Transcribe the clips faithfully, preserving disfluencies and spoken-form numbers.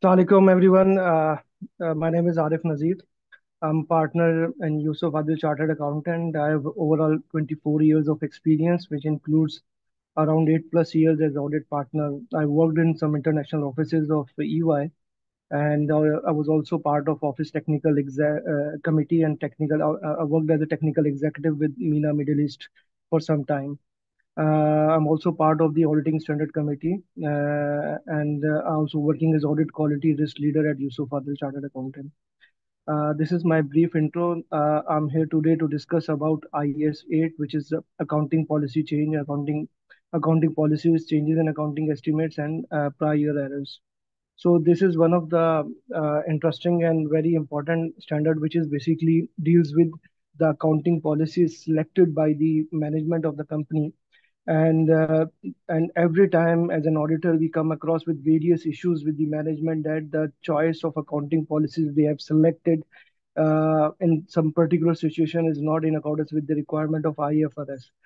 Assalamualaikum everyone. Uh, uh, my name is Arif Nazir. I'm partner in Yusuf Adil Chartered Accountant. I have overall twenty-four years of experience, which includes around eight plus years as audit partner. I worked in some international offices of E Y, and uh, I was also part of Office Technical Exe- uh, Committee and technical. Uh, I worked as a technical executive with MENA Middle East for some time. Uh, I'm also part of the Auditing Standard Committee, uh, and uh, I'm also working as Audit Quality Risk Leader at Yusuf Adil Chartered Accountant. Uh, this is my brief intro. Uh, I'm here today to discuss about I A S eight, which is the accounting policy change, accounting accounting policies, changes in accounting estimates, and uh, prior year errors. So this is one of the uh, interesting and very important standard, which is basically deals with the accounting policies selected by the management of the company, and uh, and every time as an auditor we come across with various issues with the management that the choice of accounting policies they have selected uh, in some particular situation is not in accordance with the requirement of I F R S.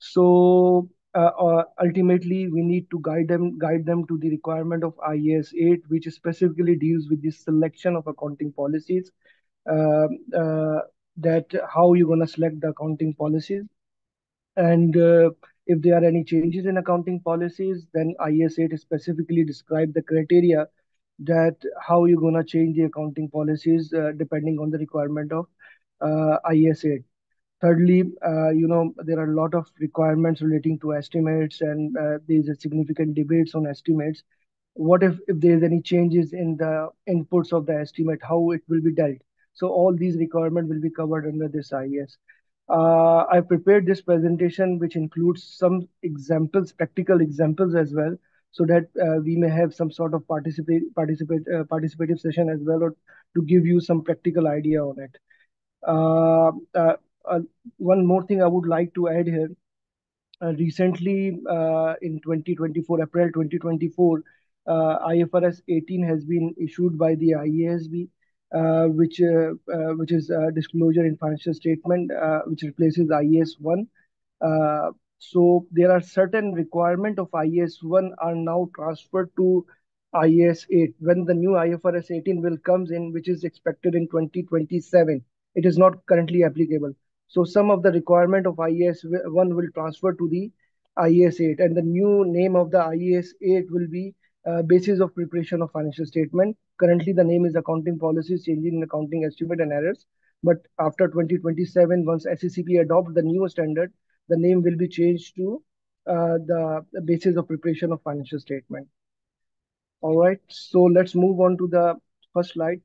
So uh, uh, ultimately we need to guide them guide them to the requirement of I A S eight, which specifically deals with the selection of accounting policies, uh, uh, that how you're going to select the accounting policies, and uh, if there are any changes in accounting policies, then I A S eight specifically describe the criteria that how you're going to change the accounting policies uh, depending on the requirement of uh, I A S eight. Thirdly, uh, you know, there are a lot of requirements relating to estimates, and uh, there's a significant debates on estimates. What if, if there's any changes in the inputs of the estimate, how it will be dealt? So all these requirements will be covered under this I E S. Uh, I prepared this presentation, which includes some examples, practical examples as well, so that uh, we may have some sort of participate, participate, uh, participative session as well, or to give you some practical idea on it. Uh, uh, uh, One more thing I would like to add here. Uh, recently, uh, in twenty twenty-four, April twenty twenty-four, uh, I F R S eighteen has been issued by the I A S B, uh, which uh, uh, which is uh, disclosure in financial statement, uh, which replaces I A S one. Uh, so there are certain requirement of I A S one are now transferred to I A S eight. When the new I F R S eighteen will comes in, which is expected in twenty twenty-seven, it is not currently applicable. So some of the requirement of I A S one will transfer to the I A S eight, and the new name of the I A S eight will be uh, basis of preparation of financial statement. Currently, the name is accounting policies changing in accounting estimate and errors. But after twenty twenty-seven, once S E C P adopts the new standard, the name will be changed to uh, the, the basis of preparation of financial statement. All right, so let's move on to the first slide.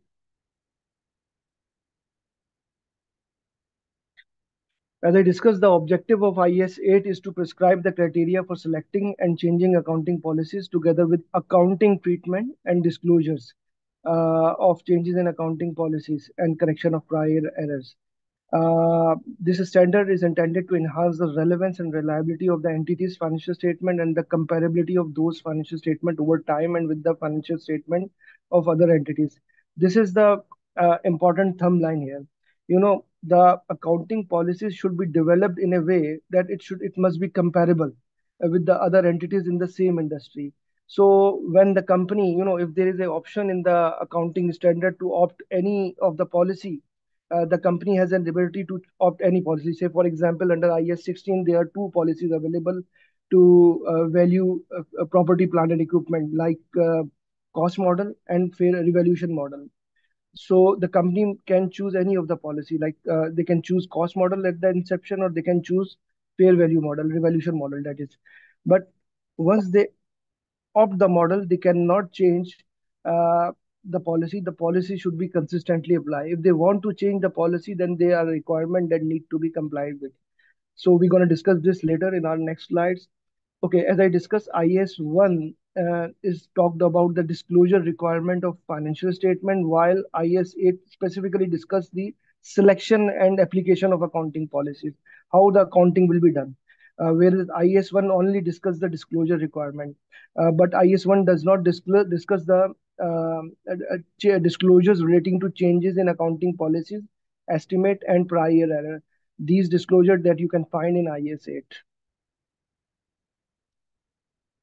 As I discussed, the objective of I A S eight is to prescribe the criteria for selecting and changing accounting policies together with accounting treatment and disclosures uh, of changes in accounting policies and correction of prior errors. Uh, this standard is intended to enhance the relevance and reliability of the entity's financial statement and the comparability of those financial statement over time and with the financial statement of other entities. This is the uh, important thumb line here. You know, the accounting policies should be developed in a way that it should it must be comparable uh, with the other entities in the same industry. So when the company, you know, if there is an option in the accounting standard to opt any of the policy, uh, the company has an ability to opt any policy. Say, for example, under I S sixteen, there are two policies available to uh, value uh, property, plant, and equipment, like uh, cost model and fair revaluation model. So the company can choose any of the policy, like uh, they can choose cost model at the inception, or they can choose fair value model, revaluation model, that is. But once they opt the model, they cannot change uh, the policy. The policy should be consistently applied. If they want to change the policy, then they are a requirement that need to be complied with. So we're going to discuss this later in our next slides. Okay, as I discussed, I A S one uh, is talked about the disclosure requirement of financial statement, while I A S eight specifically discuss the selection and application of accounting policies, how the accounting will be done. Uh, whereas I A S one only discuss the disclosure requirement, uh, but I A S one does not disclose, discuss the um, uh, uh, disclosures relating to changes in accounting policies, estimate, and prior error. These disclosures that you can find in I A S eight.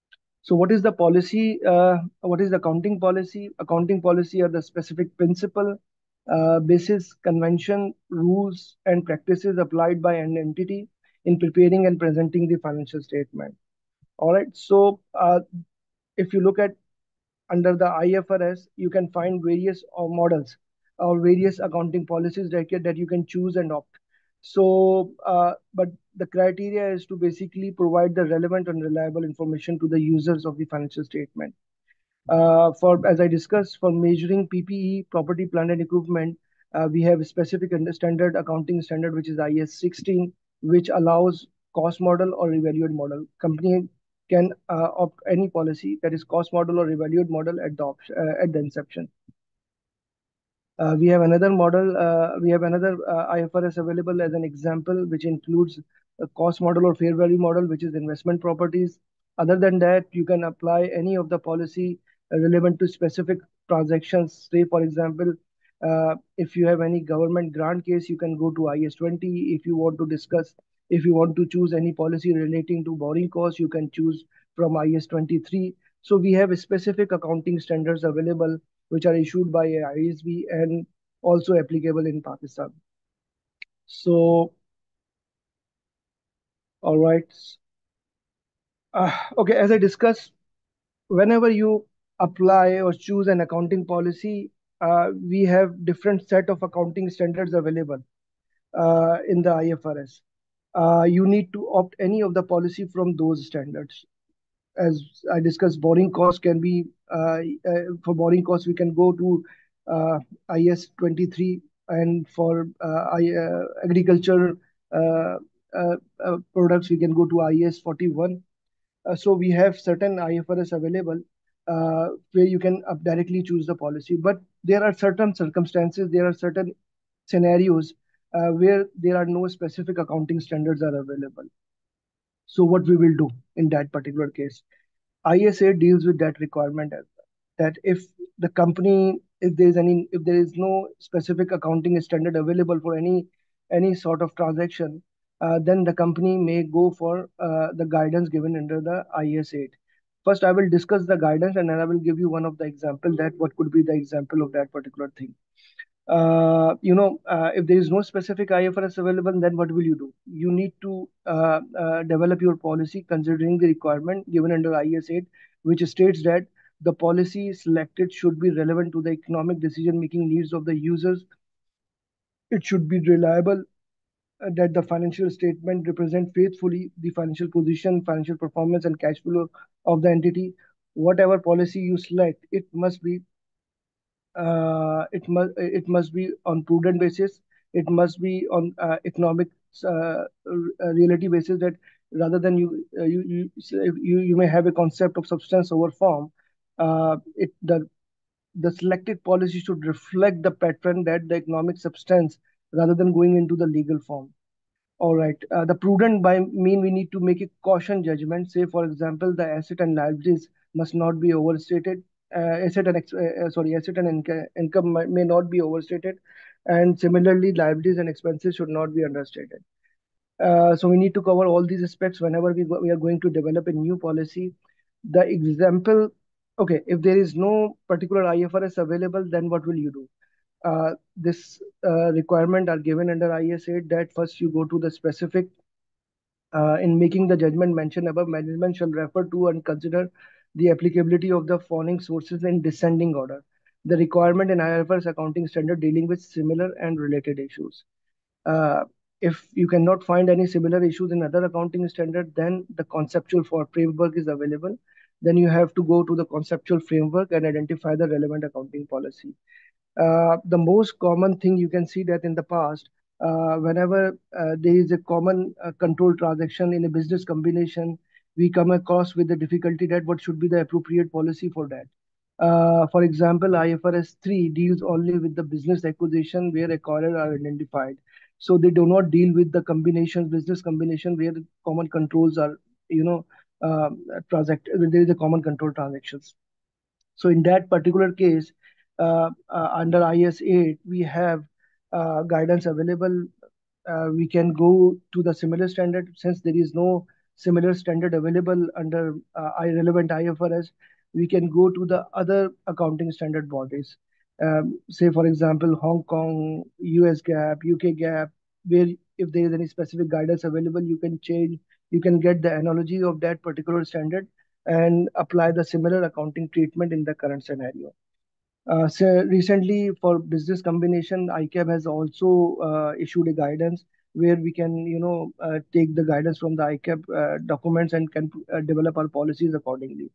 So what is the policy? Uh, what is the accounting policy? Accounting policy are the specific principle, uh, basis, convention, rules, and practices applied by an entity in preparing and presenting the financial statement. All right. So uh, if you look at under the I F R S, you can find various uh, models or various accounting policies that, you- that you can choose and opt. So, uh, but the criteria is to basically provide the relevant and reliable information to the users of the financial statement. Uh, for as I discussed, for measuring P P E, property, plant, and equipment, uh, we have a specific and standard accounting standard, which is I S sixteen, which allows cost model or evaluate model. Company can uh, opt any policy that is cost model or evaluate model at the option, uh, at the inception. Uh, we have another model, uh, we have another uh, I F R S available as an example, which includes a cost model or fair value model, which is investment properties. Other than that, you can apply any of the policy uh, relevant to specific transactions. Say, for example, uh, if you have any government grant case, you can go to I S twenty. If you want to discuss, if you want to choose any policy relating to borrowing costs, you can choose from I S twenty-three. So we have specific accounting standards available which are issued by I S B and also applicable in Pakistan. So, all right. Uh, okay, as I discussed, whenever you apply or choose an accounting policy, uh, we have different set of accounting standards available uh, in the I F R S. Uh, you need to opt any of the policy from those standards. As I discussed, borrowing costs can be uh, uh, for borrowing costs we can go to uh, I S twenty-three, and for uh, I, uh, agriculture uh, uh, uh, products we can go to I S forty-one. Uh, so we have certain I F R S available uh, where you can uh, directly choose the policy. But there are certain circumstances, there are certain scenarios uh, where there are no specific accounting standards are available. So what we will do in that particular case? I S A deals with that requirement as well. That if the company, if there is any, if there is no specific accounting standard available for any any sort of transaction, uh, then the company may go for uh, the guidance given under the I S eight. First, I will discuss the guidance, and then I will give you one of the example that what could be the example of that particular thing. Uh, you know, uh, if there is no specific I F R S available, then what will you do? You need to uh, uh, develop your policy considering the requirement given under I S eight, which states that the policy selected should be relevant to the economic decision-making needs of the users. It should be reliable, uh, that the financial statement represent faithfully the financial position, financial performance, and cash flow of the entity. Whatever policy you select, it must be uh, it must it must be on prudent basis. It must be on uh, economic uh, uh, reality basis. That rather than you uh, you you you you may have a concept of substance over form. Uh, it the the selected policy should reflect the pattern that the economic substance rather than going into the legal form. All right. Uh, the prudent by mean we need to make a caution judgment. Say, for example, the asset and liabilities must not be overstated. Uh, asset and ex- uh, uh, sorry, asset and inca- income may, may not be overstated, and similarly, liabilities and expenses should not be understated. Uh, so we need to cover all these aspects whenever we go, we are going to develop a new policy. The example, okay, if there is no particular I F R S available, then what will you do? Uh, this uh, requirement are given under I S eight that first you go to the specific uh, in making the judgment mentioned above, management shall refer to and consider the applicability of the following sources in descending order. The requirement in I F R S accounting standard dealing with similar and related issues. Uh, if you cannot find any similar issues in other accounting standard, then the conceptual for framework is available. Then you have to go to the conceptual framework and identify the relevant accounting policy. Uh, the most common thing you can see that in the past, uh, whenever uh, there is a common uh, control transaction in a business combination, we come across with the difficulty that what should be the appropriate policy for that. Uh, for example, I F R S three deals only with the business acquisition where acquirers are identified. So they do not deal with the combination, business combination where the common controls are, you know, um, transact. There is a common control transactions. So in that particular case, uh, uh, under I S eight, we have uh, guidance available. Uh, we can go to the similar standard since there is no similar standard available under uh, relevant I F R S, we can go to the other accounting standard bodies. Um, say, for example, Hong Kong, U S GAAP, U K GAAP, where if there is any specific guidance available, you can change, you can get the analogy of that particular standard and apply the similar accounting treatment in the current scenario. Uh, so recently, for business combination, I C A B has also uh, issued a guidance where we can, you know, uh, take the guidance from the I C A B uh, documents and can uh, develop our policies accordingly.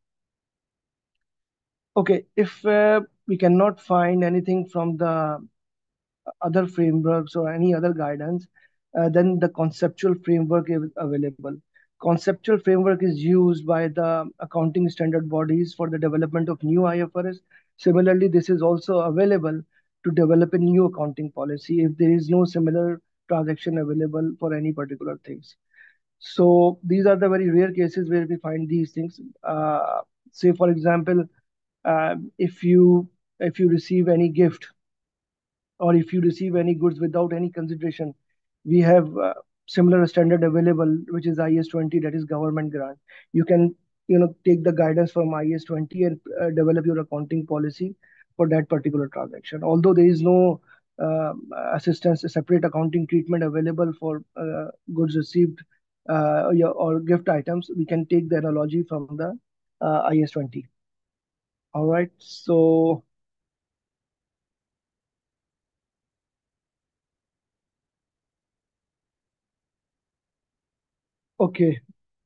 Okay, if uh, we cannot find anything from the other frameworks or any other guidance, uh, then the conceptual framework is available. Conceptual framework is used by the accounting standard bodies for the development of new I F R S. Similarly, this is also available to develop a new accounting policy if there is no similar transaction available for any particular things. So these are the very rare cases where we find these things. Uh, say, for example, uh, if you if you receive any gift or if you receive any goods without any consideration, we have uh, similar standard available, which is I S twenty, that is government grant. You can, you know, take the guidance from I S twenty and uh, develop your accounting policy for that particular transaction. Although there is no uh, assistance, a separate accounting treatment available for uh, goods received uh, or gift items, we can take the analogy from the uh, I S twenty. All right. So, okay.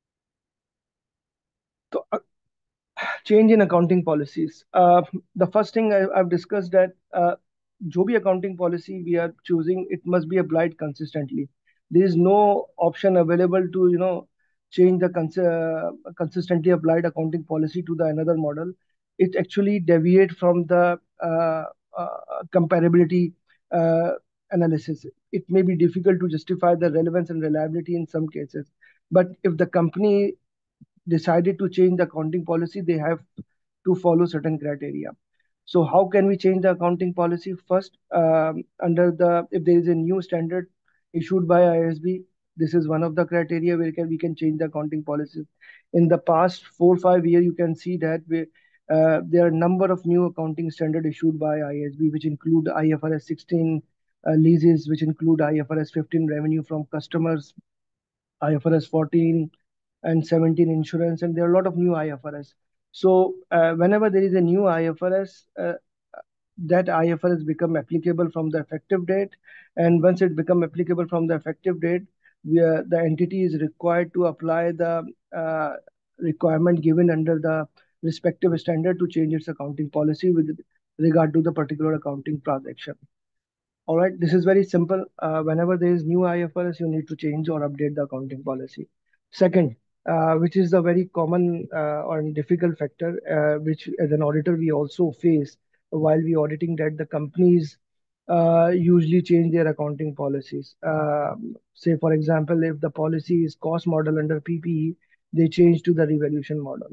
So, uh, change in accounting policies. Uh, the first thing I, I've discussed that uh, जो भी accounting policy we are choosing, it must be applied consistently. There is no option available to, you know, change the cons uh, consistently applied accounting policy to the another model. It actually deviate from the uh, uh, comparability uh, analysis. It may be difficult to justify the relevance and reliability in some cases. But if the company decided to change the accounting policy, they have to follow certain criteria. So how can we change the accounting policy? First, um, under the if there is a new standard issued by I S B, this is one of the criteria where can, we can change the accounting policy. In the past four five years, you can see that we, uh, there are a number of new accounting standard issued by I S B, which include I F R S sixteen uh, leases, which include I F R S fifteen revenue from customers, I F R S fourteen and seventeen insurance, and there are a lot of new I F R S. So uh, whenever there is a new I F R S, uh, that I F R S become applicable from the effective date, and once it become applicable from the effective date, we are, the entity is required to apply the uh, requirement given under the respective standard to change its accounting policy with regard to the particular accounting transaction. All right, this is very simple. Uh, whenever there is new I F R S, you need to change or update the accounting policy. Second, uh, which is the very common uh, or difficult factor, uh, which as an auditor we also face while we auditing, that the companies uh, usually change their accounting policies. Uh, say, for example, if the policy is cost model under P P E, they change to the revaluation model.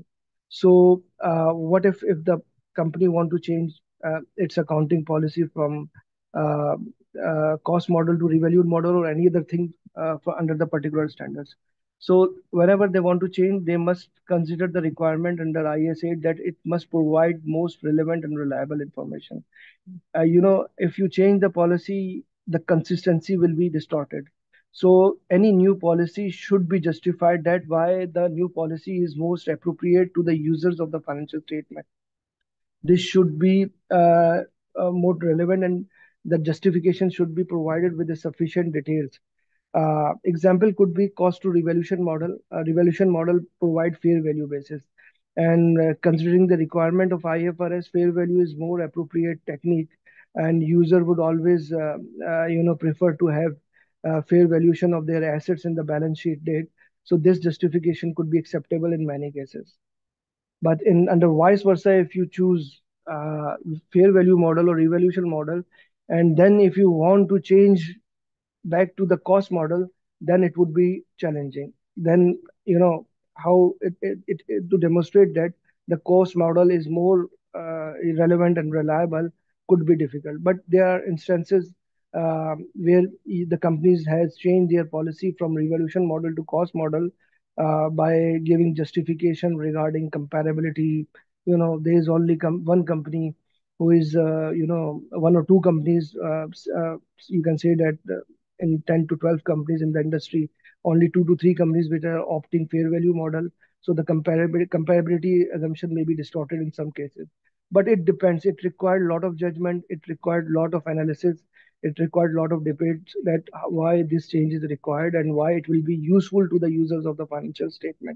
So, uh, what if if the company want to change uh, its accounting policy from uh, uh, cost model to revalued model or any other thing uh, for under the particular standards? So whenever they want to change, they must consider the requirement under I S eight that it must provide most relevant and reliable information. Uh, you know, if you change the policy, the consistency will be distorted. So any new policy should be justified that why the new policy is most appropriate to the users of the financial statement. This should be uh, uh, more relevant, and the justification should be provided with the sufficient details. Uh, example could be cost to revaluation model. A revaluation model provide fair value basis. And uh, considering the requirement of I F R S, fair value is more appropriate technique, and user would always, uh, uh, you know, prefer to have uh, fair valuation of their assets in the balance sheet date. So this justification could be acceptable in many cases. But in under vice versa, if you choose uh, fair value model or revaluation model, and then if you want to change back to the cost model, then it would be challenging. Then, you know, how it, it, it, it to demonstrate that the cost model is more uh, relevant and reliable could be difficult. But there are instances um, where the companies has changed their policy from revaluation model to cost model uh, by giving justification regarding comparability. You know, there is only com- one company who is, uh, you know, one or two companies. Uh, s- uh, you can say that uh, in ten to twelve companies in the industry, only two to three companies which are opting fair value model. So the comparability comparability assumption may be distorted in some cases. But it depends. It required a lot of judgment. It required a lot of analysis. It required a lot of debates that why this change is required and why it will be useful to the users of the financial statement.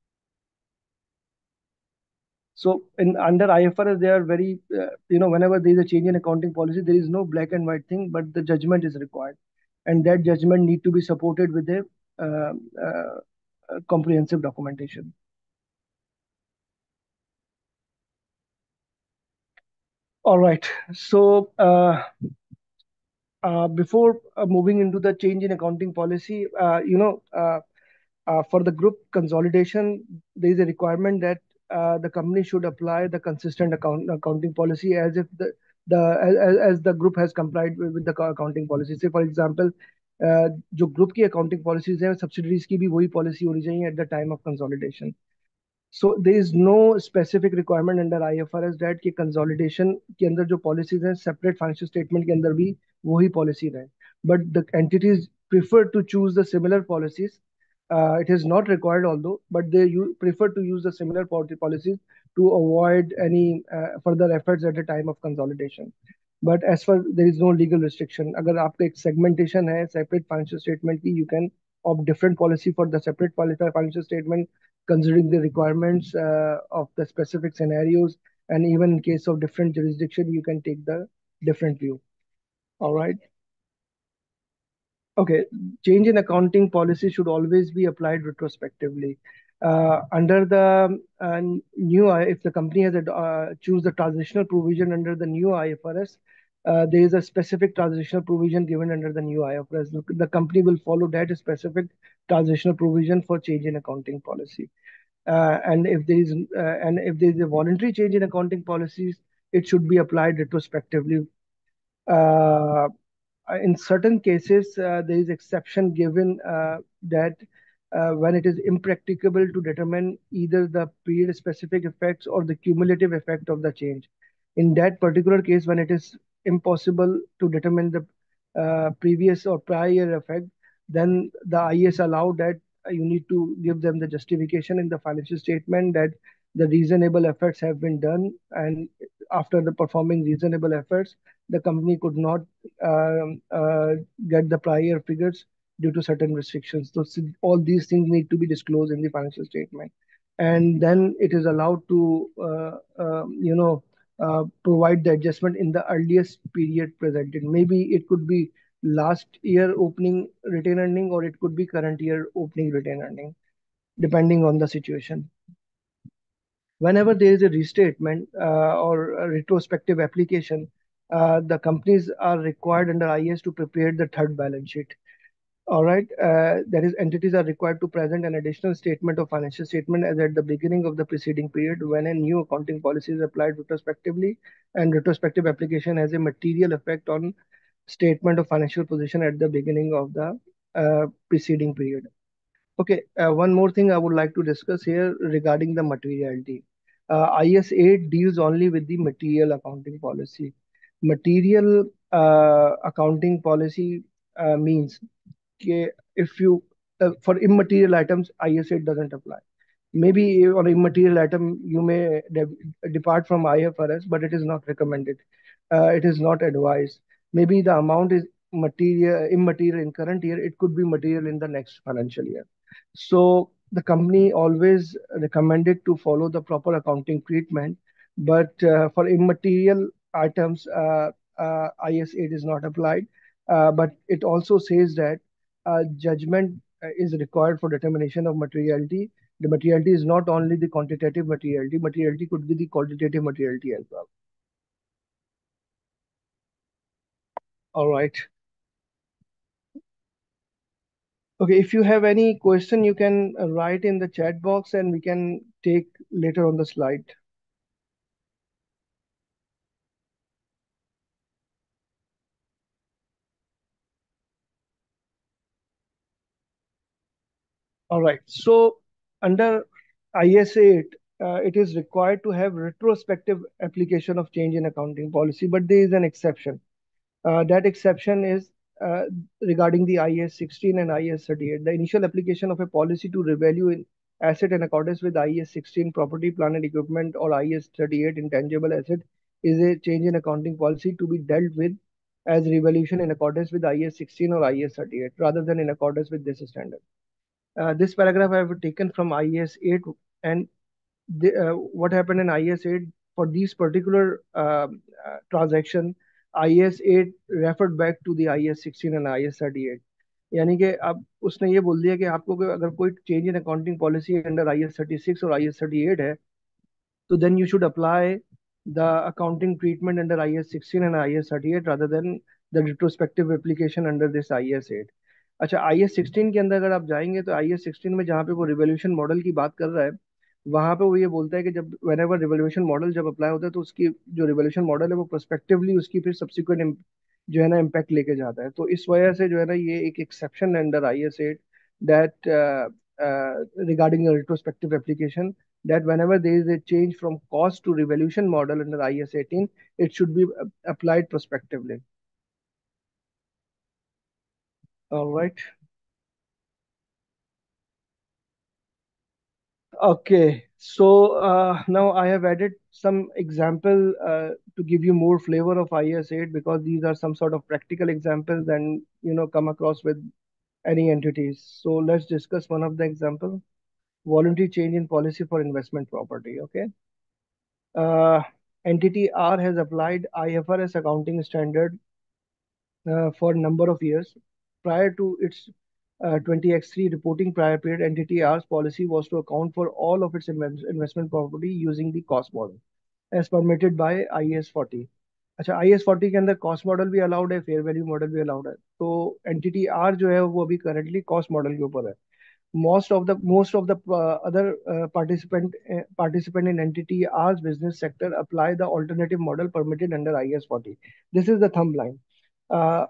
So in under I F R S, they are very, uh, you know, whenever there is a change in accounting policy, there is no black and white thing, but the judgment is required, and that judgment need to be supported with a uh, uh, comprehensive documentation. All right. So uh, uh, before uh, moving into the change in accounting policy, uh, you know. Uh, Uh, for the group consolidation, there is a requirement that uh, the company should apply the consistent account, accounting policy as if the the as, as the group has complied with, with the accounting policy. Say for example, uh, जो group की accounting policies हैं subsidiaries की भी वही policy होनी चाहिए at the time of consolidation. So there is no specific requirement under I F R S that कि consolidation के अंदर जो policies हैं separate financial statement के अंदर भी वही policy रहे. But the entities prefer to choose the similar policies. Uh, it is not required although, but they u- prefer to use the similar pol- policies to avoid any uh, further efforts at the time of consolidation. But as far there is no legal restriction. अगर आपका एक segmentation है separate financial statement की, you can opt different policy for the separate financial statement considering the requirements uh, of the specific scenarios, and even in case of different jurisdiction you can take the different view. All right. Okay, change in accounting policy should always be applied retrospectively. Uh, under the uh, new, I- if the company has a, uh, choose the transitional provision under the new I F R S, uh, there is a specific transitional provision given under the new I F R S. The, the company will follow that specific transitional provision for change in accounting policy. Uh, and if there is uh, and if there is a voluntary change in accounting policies, it should be applied retrospectively. Uh, in certain cases, uh, there is exception given uh, that uh, when it is impracticable to determine either the period specific effects or the cumulative effect of the change. In that particular case, when it is impossible to determine the uh, previous or prior effect, then the I S allow that uh, you need to give them the justification in the financial statement that the reasonable efforts have been done, and after the performing reasonable efforts, the company could not um, uh, get the prior figures due to certain restrictions. So all these things need to be disclosed in the financial statement, and then it is allowed to uh, uh, you know uh, provide the adjustment in the earliest period presented. Maybe it could be last year opening retained earning, or it could be current year opening retained earning, depending on the situation. Whenever there is a restatement uh, or a retrospective application, uh, the companies are required under I A S to prepare the third balance sheet. All right. Uh, that is, entities are required to present an additional statement of financial statement as at the beginning of the preceding period when a new accounting policy is applied retrospectively, and retrospective application has a material effect on statement of financial position at the beginning of the uh, preceding period. Okay, uh, one more thing I would like to discuss here regarding the materiality. Uh, I S eight deals only with the material accounting policy. Material uh, accounting policy uh, means कि if you uh, for immaterial items, I S eight doesn't apply. Maybe on an immaterial item you may de depart from I F R S, but it is not recommended. Uh, it is not advised. Maybe the amount is material, immaterial in current year. It could be material in the next financial year. So the company always recommended to follow the proper accounting treatment, but uh, for immaterial items, uh, uh, I S eight is not applied. Uh, but it also says that uh, judgment uh, is required for determination of materiality. The materiality is not only the quantitative materiality, materiality could be the qualitative materiality as well. All right. Okay, if you have any question, you can uh, write in the chat box and we can take later on the slide. All right. So Under I S eight, uh, it is required to have retrospective application of change in accounting policy, but there is an exception. Uh, that exception is uh, regarding the I S sixteen and I S thirty-eight. The initial application of a policy to revalue in asset in accordance with I S sixteen property, plant and equipment, or I S thirty-eight intangible asset is a change in accounting policy to be dealt with as revaluation in accordance with I S sixteen or I S thirty-eight rather than in accordance with this standard. Uh, this paragraph I have taken from I S eight, and the, uh, what happened in I S eight for these particular uh, uh, transaction, I S eight referred back to the I S sixteen and I S thirty-eight. यानी कि अब उसने ये बोल दिया कि आपको कोई- अगर कोई change in accounting policy under I S thirty six और आई एस थर्टी एट है, so then you should apply the accounting treatment under I S sixteen and I S thirty-eight rather than the retrospective application under this I S eight. अच्छा, I S sixteen के अंदर अगर आप जाएंगे तो I S sixteen में जहाँ पे वो रिवोल्यूशन मॉडल की बात कर रहा है, वहां पे वो ये बोलता है कि जब वेन एवर रिवोल्यूशन मॉडल जब अप्लाई होता है तो उसकी जो रिवोल्यूशन मॉडल है वो प्रोस्पेक्टिवली उसकी फिर सब्सिक्वेंट जो है ना इम्पैक्ट लेके जाता है। तो इस वजह से जो है ना ये एक एक्सेप्शन है under I S eight that regarding retrospective application, that whenever there is a change from cost to revaluation model under I S eighteen, it should be uh, applied prospectively. All right. Okay. So uh, now I have added some example uh, to give you more flavor of I S eight, because these are some sort of practical examples and you know come across with any entities. So let's discuss one of the example: voluntary change in policy for investment property. Okay. Uh, Entity R has applied I F R S accounting standard uh, for a number of years. Prior to its uh, twenty X three reporting prior period, Entity R's policy was to account for all of its invest investment property using the cost model as permitted by I A S forty. अच्छा, आई S forty के अंदर cost model भी allowed है, fair value model भी allowed है। तो entity are जो है वो अभी करंटली कॉस्ट मॉडल के ऊपर है। most of the most of the uh, other uh, participant uh, participant in entity R's business sector apply the alternative model permitted under I S forty. This is the thumb line. Uh,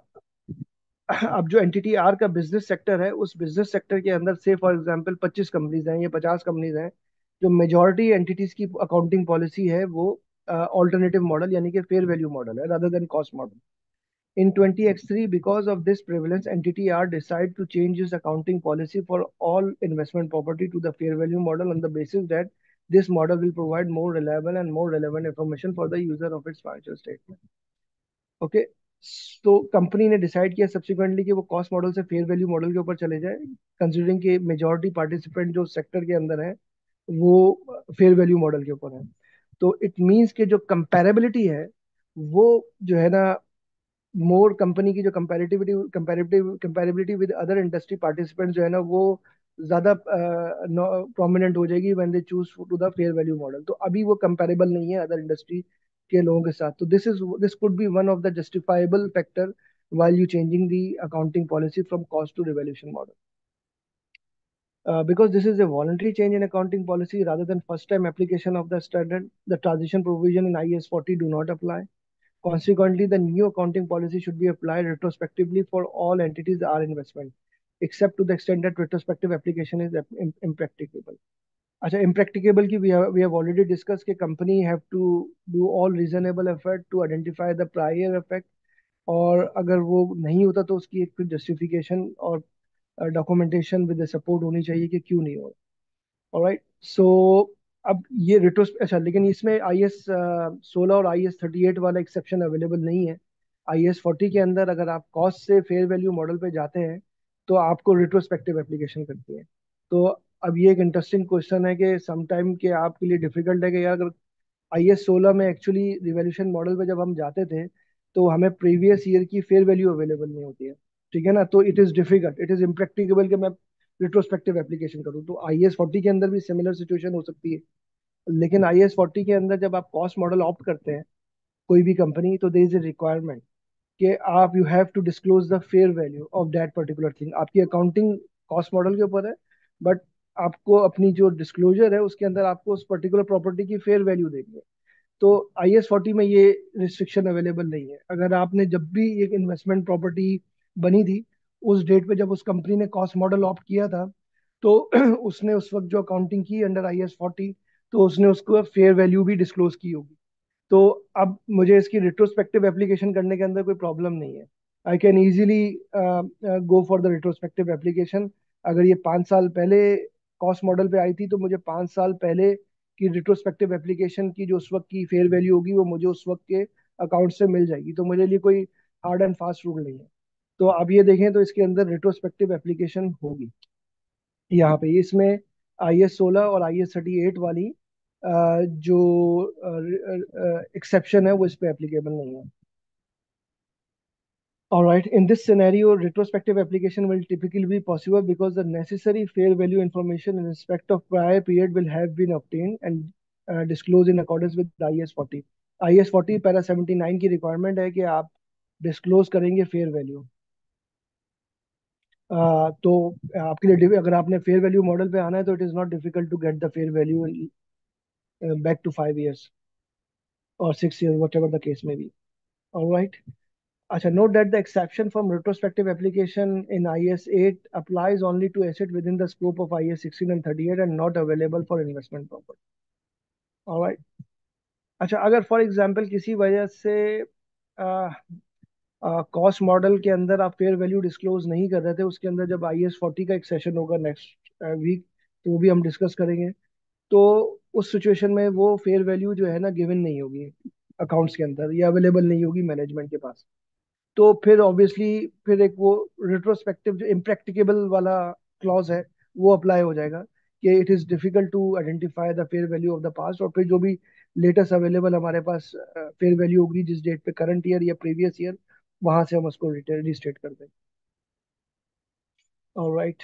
अब जो entity R का business sector है, उस business sector के अंदर से for example पच्चीस companies हैं या पचास कंपनीज हैं, जो मेजॉरिटी एंटिटीज की अकाउंटिंग पॉलिसी है वो ऑल्टरनेटिव uh, मॉडल यानी कि फेयर वैल्यू मॉडल है rather than cost model. In twenty X three, because of this prevalence, Entity R decided to change its accounting policy for all investment property to the fair value model on the basis that this model will provide more reliable and more relevant information for the user of its financial statement. Okay, तो company ने decide किया subsequently कि वो cost model से fair value model के ऊपर चले जाए, कंसिडरिंग कि मेजॉरिटी पार्टिसिपेंट जो सेक्टर के अंदर है वो फेयर वैल्यू मॉडल के ऊपर है। तो इट मींस कि जो कंपैरेबिलिटी है वो जो है ना, मोर कंपनी की जो comparativity comparative comparability with other industry participant जो है ना वो ज्यादा प्रोमिनेंट हो जाएगी when they choose to the fair value model. तो अभी वो कंपैरेबल नहीं है अदर इंडस्ट्री के लोगों के साथ। तो this is this could be one of the justifiable factor while you changing the accounting policy from cost to revaluation model. Uh, because this is a voluntary change in accounting policy rather than first time application of the standard, the transition provision in I S forty do not apply. Consequently, the new accounting policy should be applied retrospectively for all entities are investment, except to the extent that retrospective application is im- impracticable. अच्छा, impracticable की we have we have already discussed कि company have to do all reasonable effort to identify the prior effect, और अगर वो नहीं होता तो उसकी एक फिर justification और डॉक्यूमेंटेशन विद सपोर्ट होनी चाहिए कि क्यों नहीं हो। ऑलराइट, सो अब ये रिट्रोस अच्छा, लेकिन इसमें आई एस सोलह और आई एस थर्टी एट वाला एक्सेप्शन अवेलेबल नहीं है। आई एस फोर्टी के अंदर अगर आप कॉस्ट से फेयर वैल्यू मॉडल पे जाते हैं तो आपको रिट्रोस्पेक्टिव एप्लीकेशन करती है। तो अब ये एक इंटरेस्टिंग क्वेश्चन है कि समटाइम के आपके लिए डिफिकल्ट है कि यार अगर आई एस सोलह में एक्चुअली रिवोल्यूशन मॉडल पे जब हम जाते थे तो हमें प्रीवियस ईयर की फेयर वैल्यू अवेलेबल नहीं होती है। ठीक है ना, तो it is difficult, it is impracticable कि मैं रिट्रोस्पेक्टिव एप्लीकेशन करूँ। तो आई एस फोर्टी के अंदर भी सिमिलर सिचुएशन हो सकती है, लेकिन आई एस फोर्टी के अंदर जब आप कॉस्ट मॉडल ऑप्ट करते हैं कोई भी कंपनी, तो देयर इज ए रिक्वायरमेंट कि आप you have to disclose the fair value of that particular thing. आपकी अकाउंटिंग कॉस्ट मॉडल के ऊपर है, बट आपको अपनी जो डिस्क्लोजर है उसके अंदर आपको उस पर्टिकुलर प्रॉपर्टी की फेयर वैल्यू देनी है। तो आई एस फोर्टी में ये रिस्ट्रिक्शन अवेलेबल नहीं है। अगर आपने जब भी एक इन्वेस्टमेंट प्रॉपर्टी बनी थी उस डेट पे जब उस कंपनी ने कॉस्ट मॉडल ऑप्ट किया था, तो उसने उस वक्त जो अकाउंटिंग की अंडर आई एस फोर्टी, तो उसने उसको फेयर वैल्यू भी डिस्क्लोज की होगी। तो अब मुझे इसकी रिट्रोस्पेक्टिव एप्लीकेशन करने के अंदर कोई प्रॉब्लम नहीं है। I can easily go for the retrospective application. अगर ये पाँच साल पहले कॉस्ट मॉडल पे आई थी, तो मुझे पाँच साल पहले की रिट्रोस्पेक्टिव एप्लीकेशन की जो उस वक्त की फेयर वैल्यू होगी वो मुझे उस वक्त के अकाउंट से मिल जाएगी। तो मेरे लिए कोई हार्ड एंड फास्ट रूल नहीं है। तो अब ये देखें तो इसके अंदर रिट्रोस्पेक्टिव एप्लीकेशन होगी यहाँ पे, इसमें आई एस सोलह और आई एस थर्टी एट वाली अ, जो एक्सेप्शन है वो इस पे एप्लीकेबल नहीं है। All right. In this scenario, retrospective application will typically be possible because the necessary fair value information in respect of prior period will have been obtained and uh, disclosed in accordance with I S forty. I S forty para seventy nine की requirement है कि आप disclose करेंगे fair value. तो आपके लिए डिफ- अगर आपने फेयर वैल्यू मॉडल पे आना है तो it is not difficult to get the fair value back to five years और six years, whatever the case में बी। Alright. Acha, note that the exception from retrospective application in I S eight applies only to asset within the scope of I S sixteen and thirty-eight and not available for investment purpose. All right. अच्छा, अगर for example किसी वजह से cost model के अंदर आप fair value disclose नहीं कर रहे थे, उसके अंदर जब आई एस फोर्टी का एक सेशन होगा नेक्स्ट वीक, तो वो भी हम डिस्कस करेंगे। तो उस सिचुएशन में वो फेयर वैल्यू जो है ना गिवन नहीं होगी अकाउंट्स के अंदर, या अवेलेबल नहीं होगी मैनेजमेंट के पास। तो फिर ऑब्वियसली फिर एक वो रिट्रोस्पेक्टिव जो इम्प्रैक्टिकेबल वाला क्लॉज है वो अप्लाई हो जाएगा कि it is difficult to identify the fair value of the past, और फिर जो भी लेटेस्ट अवेलेबल हमारे पास फेयर वैल्यू होगी जिस डेट पे, करंट ईयर या प्रीवियस ईयर, वहां से हम उसको रिस्टेट कर दें। Alright.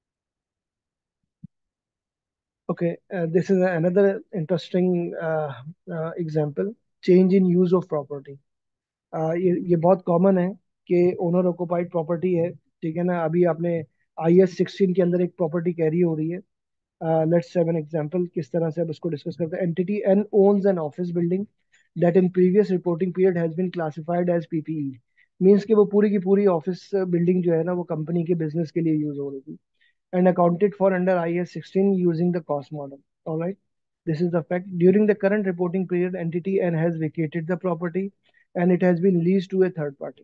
Okay, this is another interesting example, change in use of property. ये ये बहुत कॉमन है कि ओनर ऑक्युपाइड प्रॉपर्टी है, ठीक है ना। अभी आपने आई एस सिक्सटीन के अंदर एक प्रॉपर्टी कैरी हो रही है। लेट्स हैव एन एग्जांपल, किस तरह से अब इसको डिस्कस करते हैं। Entity an owns an office building that in previous reporting period has been classified as P P E. Means कि वो पूरी की पूरी ऑफिस बिल्डिंग जो है ना वो कंपनी के बिजनेस के लिए यूज हो रही थी, and accounted for under I S sixteen using the cost model. All right. This is the fact. During the current reporting period, entity N has vacated the property and it has been leased to a third party.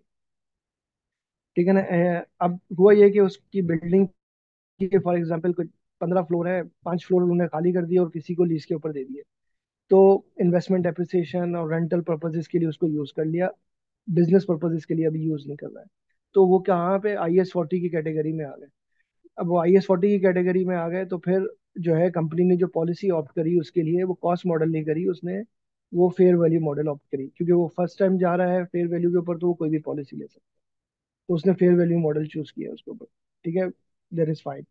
ठीक है ना। अ, अब हुआ ये कि उसकी building की for example कुछ पंद्रह फ्लोर है, पांच फ्लोर उन्होंने खाली कर दिए और किसी को लीज के ऊपर दे दिए। तो इन्वेस्टमेंट एप्रिसिएशन और रेंटल पर्पजेस के लिए उसको यूज कर लिया, बिजनेस पर्पजेस के लिए अभी यूज नहीं कर रहा है। तो वो कहाँ पे आई एस फोर्टी की कैटेगरी में आ गए। अब वो आई एस फोर्टी की कैटेगरी में आ गए तो फिर जो है कंपनी ने जो पॉलिसी ऑप्ट करी उसके लिए वो कॉस्ट मॉडल नहीं करी, उसने वो फेयर वैल्यू मॉडल ऑप्ट करी, क्योंकि वो फर्स्ट टाइम जा रहा है फेयर वैल्यू के ऊपर, तो वो कोई भी पॉलिसी ले सकता है। तो उसने फेयर वैल्यू मॉडल चूज किया उसके ऊपर। ठीक है, that is fine.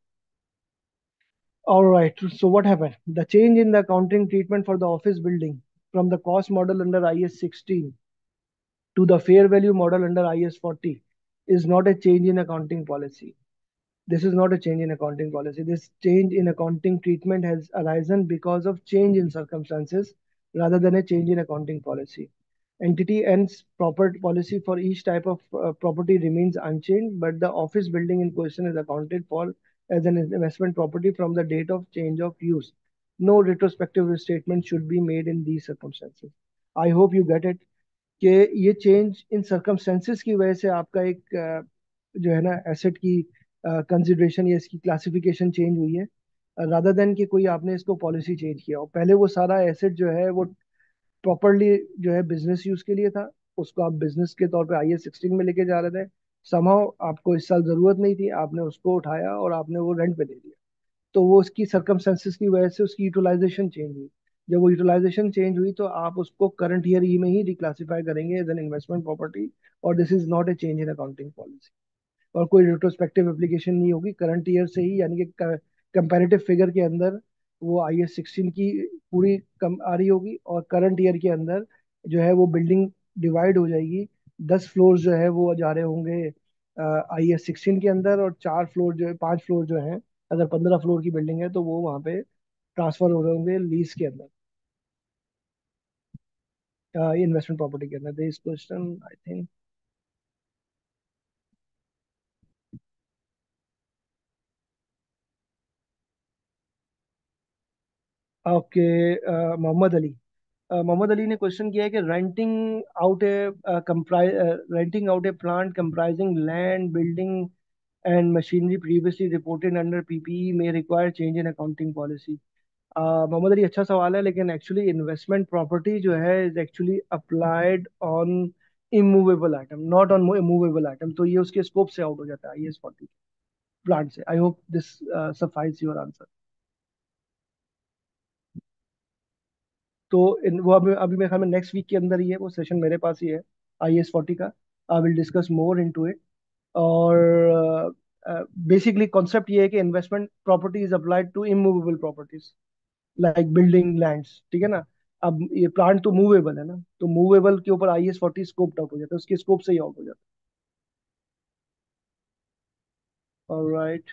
All right, so what happened? The change in the accounting treatment for the office building from the cost model under I S sixteen to the fair value model under I S forty is not a change in accounting policy. This is not a change in accounting policy. This change in accounting treatment has arisen because of change in circumstances rather than a change in accounting policy. Entity N's property policy for each type of uh, property remains unchanged, but the office building in question is accounted for as an investment property from the date of change of use. No retrospective restatement should be made in these circumstances. I hope you get it कि ये change in circumstances की वजह से आपका एक अ, जो है ना एसेट की कंसिडरेशन या इसकी क्लासिफिकेशन चेंज हुई है, रादर देन कि कोई आपने इसको पॉलिसी चेंज किया हो। पहले वो सारा एसेट जो है वो प्रॉपरली जो है बिजनेस यूज के लिए था, उसको आप बिजनेस के तौर पे आई एस सिक्सटीन में लेके जा रहे थे। समहाउ आपको इस साल जरूरत नहीं थी, आपने उसको उठाया और आपने वो रेंट पे दे दिया। तो वो उसकी सर्कमस्टेंसेस की वजह से उसकी यूटिलाइजेशन चेंज हुई। जब वो यूटिलाइजेशन चेंज हुई तो आप उसको करंट ईयर ई में ही रिक्लासिफाई करेंगे एज एन इन्वेस्टमेंट प्रॉपर्टी, और this is not a change in accounting policy. और कोई रिट्रोस्पेक्टिव एप्लीकेशन नहीं होगी करंट ईयर से ही, यानी कि कंपैरेटिव फिगर के अंदर वो आई एस सिक्सटीन की पूरी कम आ रही होगी, और करंट ईयर के अंदर जो है वो बिल्डिंग डिवाइड हो जाएगी। दस फ्लोर जो है वो जा रहे होंगे आई एस सिक्सटीन के अंदर, और चार फ्लोर जो है, पांच फ्लोर जो है, अगर पंद्रह फ्लोर की बिल्डिंग है तो वो वहाँ पे ट्रांसफर हो रहे होंगे लीज के अंदर, इन्वेस्टमेंट प्रॉपर्टी के अंदर। This question I think. Okay. Mohammad Ali. Uh, Mohammad Ali ने क्वेश्चन किया है कि renting out a comprise renting out a plant comprising land building and machinery previously reported under PPE में require change in accounting policy. Mohammad Ali, अच्छा सवाल है, लेकिन एक्चुअली इन्वेस्टमेंट प्रॉपर्टी जो है is actually applied on immovable item, not on movable item, तो ये उसके स्कोप से आउट हो जाता है आई एस फोर्टी प्लांट से। I hope this suffices your answer. तो इन, वो अभी अभी मेरे ख्याल में नेक्स्ट वीक के अंदर ही है, वो सेशन मेरे पास ही है आई एस फोर्टी का। I will discuss more into it. और बेसिकली कॉन्सेप्ट ये है कि investment property is applied to immovable properties like building lands, ठीक है ना। अब ये प्लांट तो मूवेबल है ना, तो मूवेबल के ऊपर I S forty scope out हो जाता है, उसके स्कोप से ही आउट हो जाता है। Alright,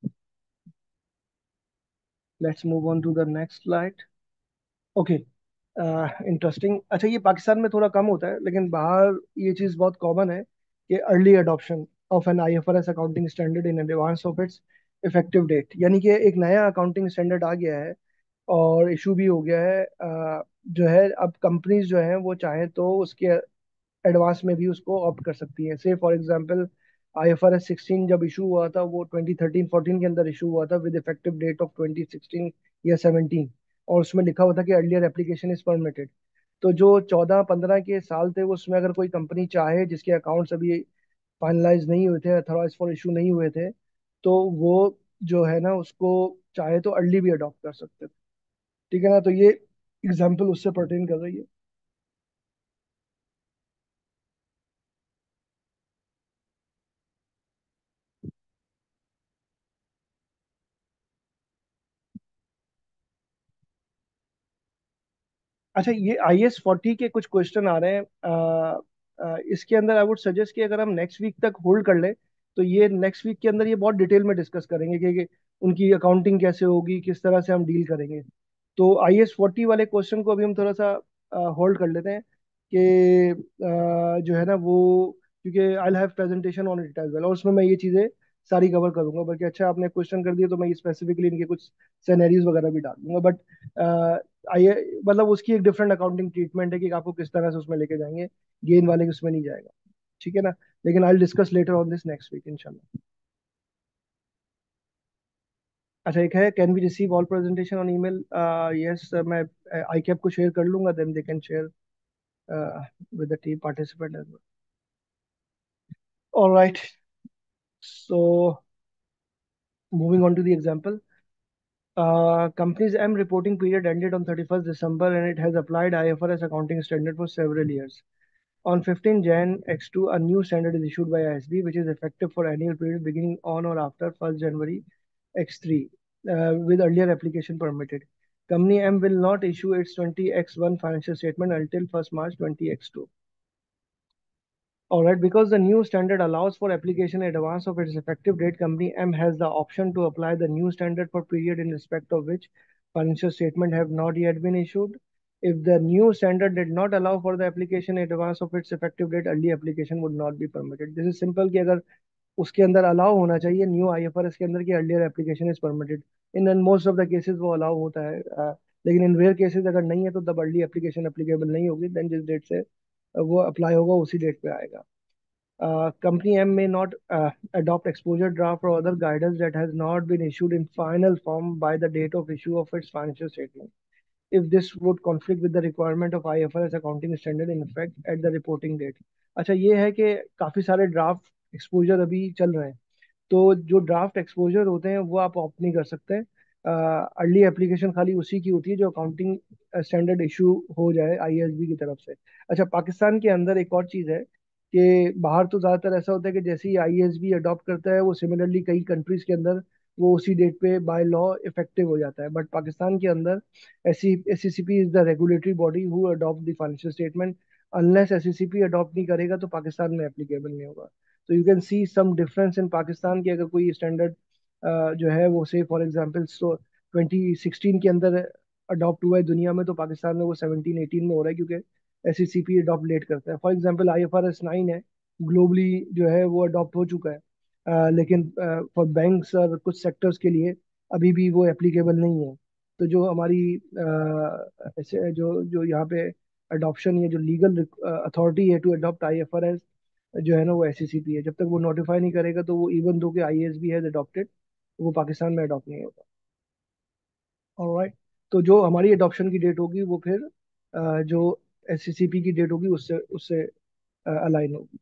let's move on to the next slide. Okay. Interesting. अच्छा, ये पाकिस्तान में थोड़ा कम होता है, लेकिन बाहर ये चीज़ बहुत कॉमन है कि early adoption of an IFRS accounting standard in advance of its effective date, यानी कि एक नया अकाउंटिंग स्टैंडर्ड आ गया है और इशू भी हो गया है। अ, जो है अब कंपनीज जो हैं वो चाहें तो उसके एडवांस में भी उसको ऑप्ट कर सकती है। से for example I F R S sixteen जब इशू हुआ था, वो ट्वेंटी थर्टीन फोर्टीन के अंदर इशू हुआ था with effective date of twenty sixteen या सेवनटीन, और उसमें लिखा हुआ था कि अर्लियर एप्लीकेशन इज परमिटेड। तो जो चौदह पंद्रह के साल थे उसमें अगर कोई कंपनी चाहे जिसके अकाउंट्स अभी फाइनलाइज नहीं हुए थे, अथॉराइज फॉर इशू नहीं हुए थे, तो वो जो है ना उसको चाहे तो अर्ली भी अडॉप्ट कर सकते थे। ठीक है ना, तो ये एग्जाम्पल उससे पर्टेन कर रही है। अच्छा, ये आई एस फोर्टी के कुछ क्वेश्चन आ रहे हैं। अ, अ, इसके अंदर आई वुड सजेस्ट कि अगर हम नेक्स्ट वीक तक होल्ड कर लें, तो ये नेक्स्ट वीक के अंदर ये बहुत डिटेल में डिस्कस करेंगे कि, कि उनकी अकाउंटिंग कैसे होगी, किस तरह से हम डील करेंगे। तो आई एस फोर्टी वाले क्वेश्चन को अभी हम थोड़ा सा होल्ड कर लेते हैं कि अ, जो है ना वो, क्योंकि I have presentation on it as well, और उसमें मैं ये चीज़ें सारी कवर करूंगा। बल्कि अच्छा आपने क्वेश्चन कर दिया तो मैं ये स्पेसिफिकली इनके कुछ सिनेरियोज वगैरह भी डाल दूंगा। बट आई मतलब उसकी एक डिफरेंट अकाउंटिंग ट्रीटमेंट है कि आपको किस तरह से उसमें लेके जाएंगे, गेन वाले के उसमें नहीं जाएगा। ठीक है ना। लेकिन I discuss later on this next week इंशाल्लाह। अच्छा, एक है, can we receive all presentation on email? Yes, मैं आई कैप को शेयर कर लूंगा, then they can share with the team participant as well. Alright, so moving on to the example. Uh, company's M reporting period ended on thirty-first December and it has applied I F R S accounting standard for several years. On fifteenth January X two, a new standard is issued by I S B, which is effective for annual period beginning on or after first January X three, uh, with earlier application permitted. Company M will not issue its twenty X one financial statement until first March twenty X two. All right, because the new standard allows for application in advance of its effective date, Company M has the option to apply the new standard for period in respect of which financial statement have not yet been issued. If the new standard did not allow for the application in advance of its effective date, early application would not be permitted. This is simple कि अगर उसके अंदर allow होना चाहिए new IFRS के अंदर कि earlier application is permitted. In most of the cases वो अलाउ होता है, uh, लेकिन इन रेयर केसेस अगर नहीं है तो तब अर्ली एप्लीकेशन एप्लीकेबल नहीं होगी, देन जिस डेट से uh, वो अप्लाई होगा उसी डेट पे आएगा। Uh, Company M may not uh, adopt exposure draft or other guidance that has not been issued in final form by the date of issue of its financial statement, if this would conflict with the requirement of I F R S accounting standard in effect at the reporting date. अच्छा, ये है कि काफ़ी सारे draft exposure अभी चल रहे हैं, तो जो ड्राफ्ट एक्सपोजर होते हैं वो आप ऑप्ट नहीं कर सकते। अर्ली एप्लीकेशन खाली उसी की होती है जो अकाउंटिंग स्टैंडर्ड इशू हो जाए आई एस बी की तरफ से। अच्छा, पाकिस्तान के अंदर एक और चीज़ है कि बाहर तो ज़्यादातर ऐसा होता है कि जैसे ही आई एस बी अडॉप्ट करता है वो सिमिलरली कई कंट्रीज के अंदर वो उसी डेट पे बाय लॉ इफेक्टिव हो जाता है। बट पाकिस्तान के अंदर S C C P is the regulatory body who adopt the financial statement. Unless S C C P adopt नहीं करेगा तो पाकिस्तान में एप्लीकेबल नहीं होगा। तो you can see some difference in Pakistan की, अगर कोई स्टैंडर्ड जो है वो say for example so twenty sixteen के अंदर अडॉप्ट हुआ है दुनिया में, तो पाकिस्तान में वो सेवनटीन एटीन में हो रहा है क्योंकि S C C P adopt late करता है। For example I F R S nine है, ग्लोबली जो है वो अडॉप्ट हो चुका है, अ, लेकिन फॉर बैंक्स और कुछ सेक्टर्स के लिए अभी भी वो एप्लीकेबल नहीं है। तो जो हमारी अ, ऐसे जो जो यहाँ पे अडॉप्शन या जो लीगल अथॉरिटी है टू अडॉप्ट आईएफआरएस जो है ना, वो एससीसीपी है। जब तक वो नोटिफाई नहीं करेगा तो वो इवन दो के आईएएस भी है अडॉप्टेड, वो पाकिस्तान में अडॉप्ट नहीं होगा। ऑलराइट। तो जो हमारी अडॉप्शन की डेट होगी वो फिर अ, जो एससीसीपी की डेट होगी उससे उससे अलाइन होगी।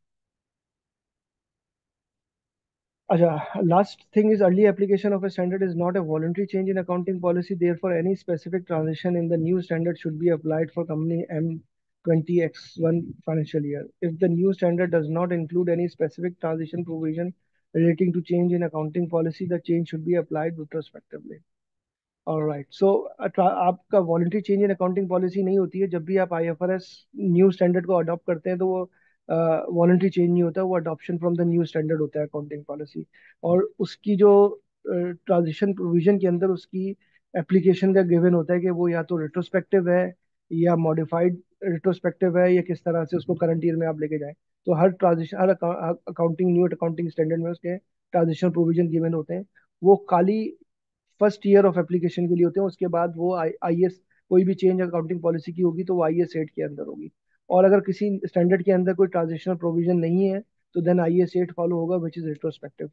Acha, last thing is early application of a standard is not a voluntary change in accounting policy. Therefore, any specific transition in the new standard should be applied for company M twenty X one financial year. If the new standard does not include any specific transition provision relating to change in accounting policy, the change should be applied retrospectively. Alright. So आपका voluntary change in accounting policy नहीं होती है। जब भी आप IFRS new standard को adopt करते हैं तो वो वॉलंटरी चेंज नहीं होता, वो adoption from the new standard होता है अकाउंटिंग पॉलिसी। और उसकी जो ट्रांजिशन प्रोविजन के अंदर उसकी एप्लीकेशन का गिवन होता है कि वो या तो रिट्रोस्पेक्टिव है या मॉडिफाइड रिट्रोस्पेक्टिव है, या किस तरह से उसको करंट ईयर में आप लेके जाएं। तो हर ट्रांजिशन हर अकाउंटिंग न्यू अकाउंटिंग स्टैंडर्ड में उसके ट्रांजिशन प्रोविजन गिवन होते हैं। वो खाली फर्स्ट ईयर ऑफ एप्लीकेशन के लिए होते हैं। उसके बाद वो आई आई एस कोई भी चेंज अकाउंटिंग पॉलिसी की होगी तो वो आई एस एट के अंदर होगी। और अगर किसी स्टैंडर्ड के अंदर कोई ट्रांजिशनल प्रोविजन नहीं है तो then I S eight follow होगा, which is retrospective.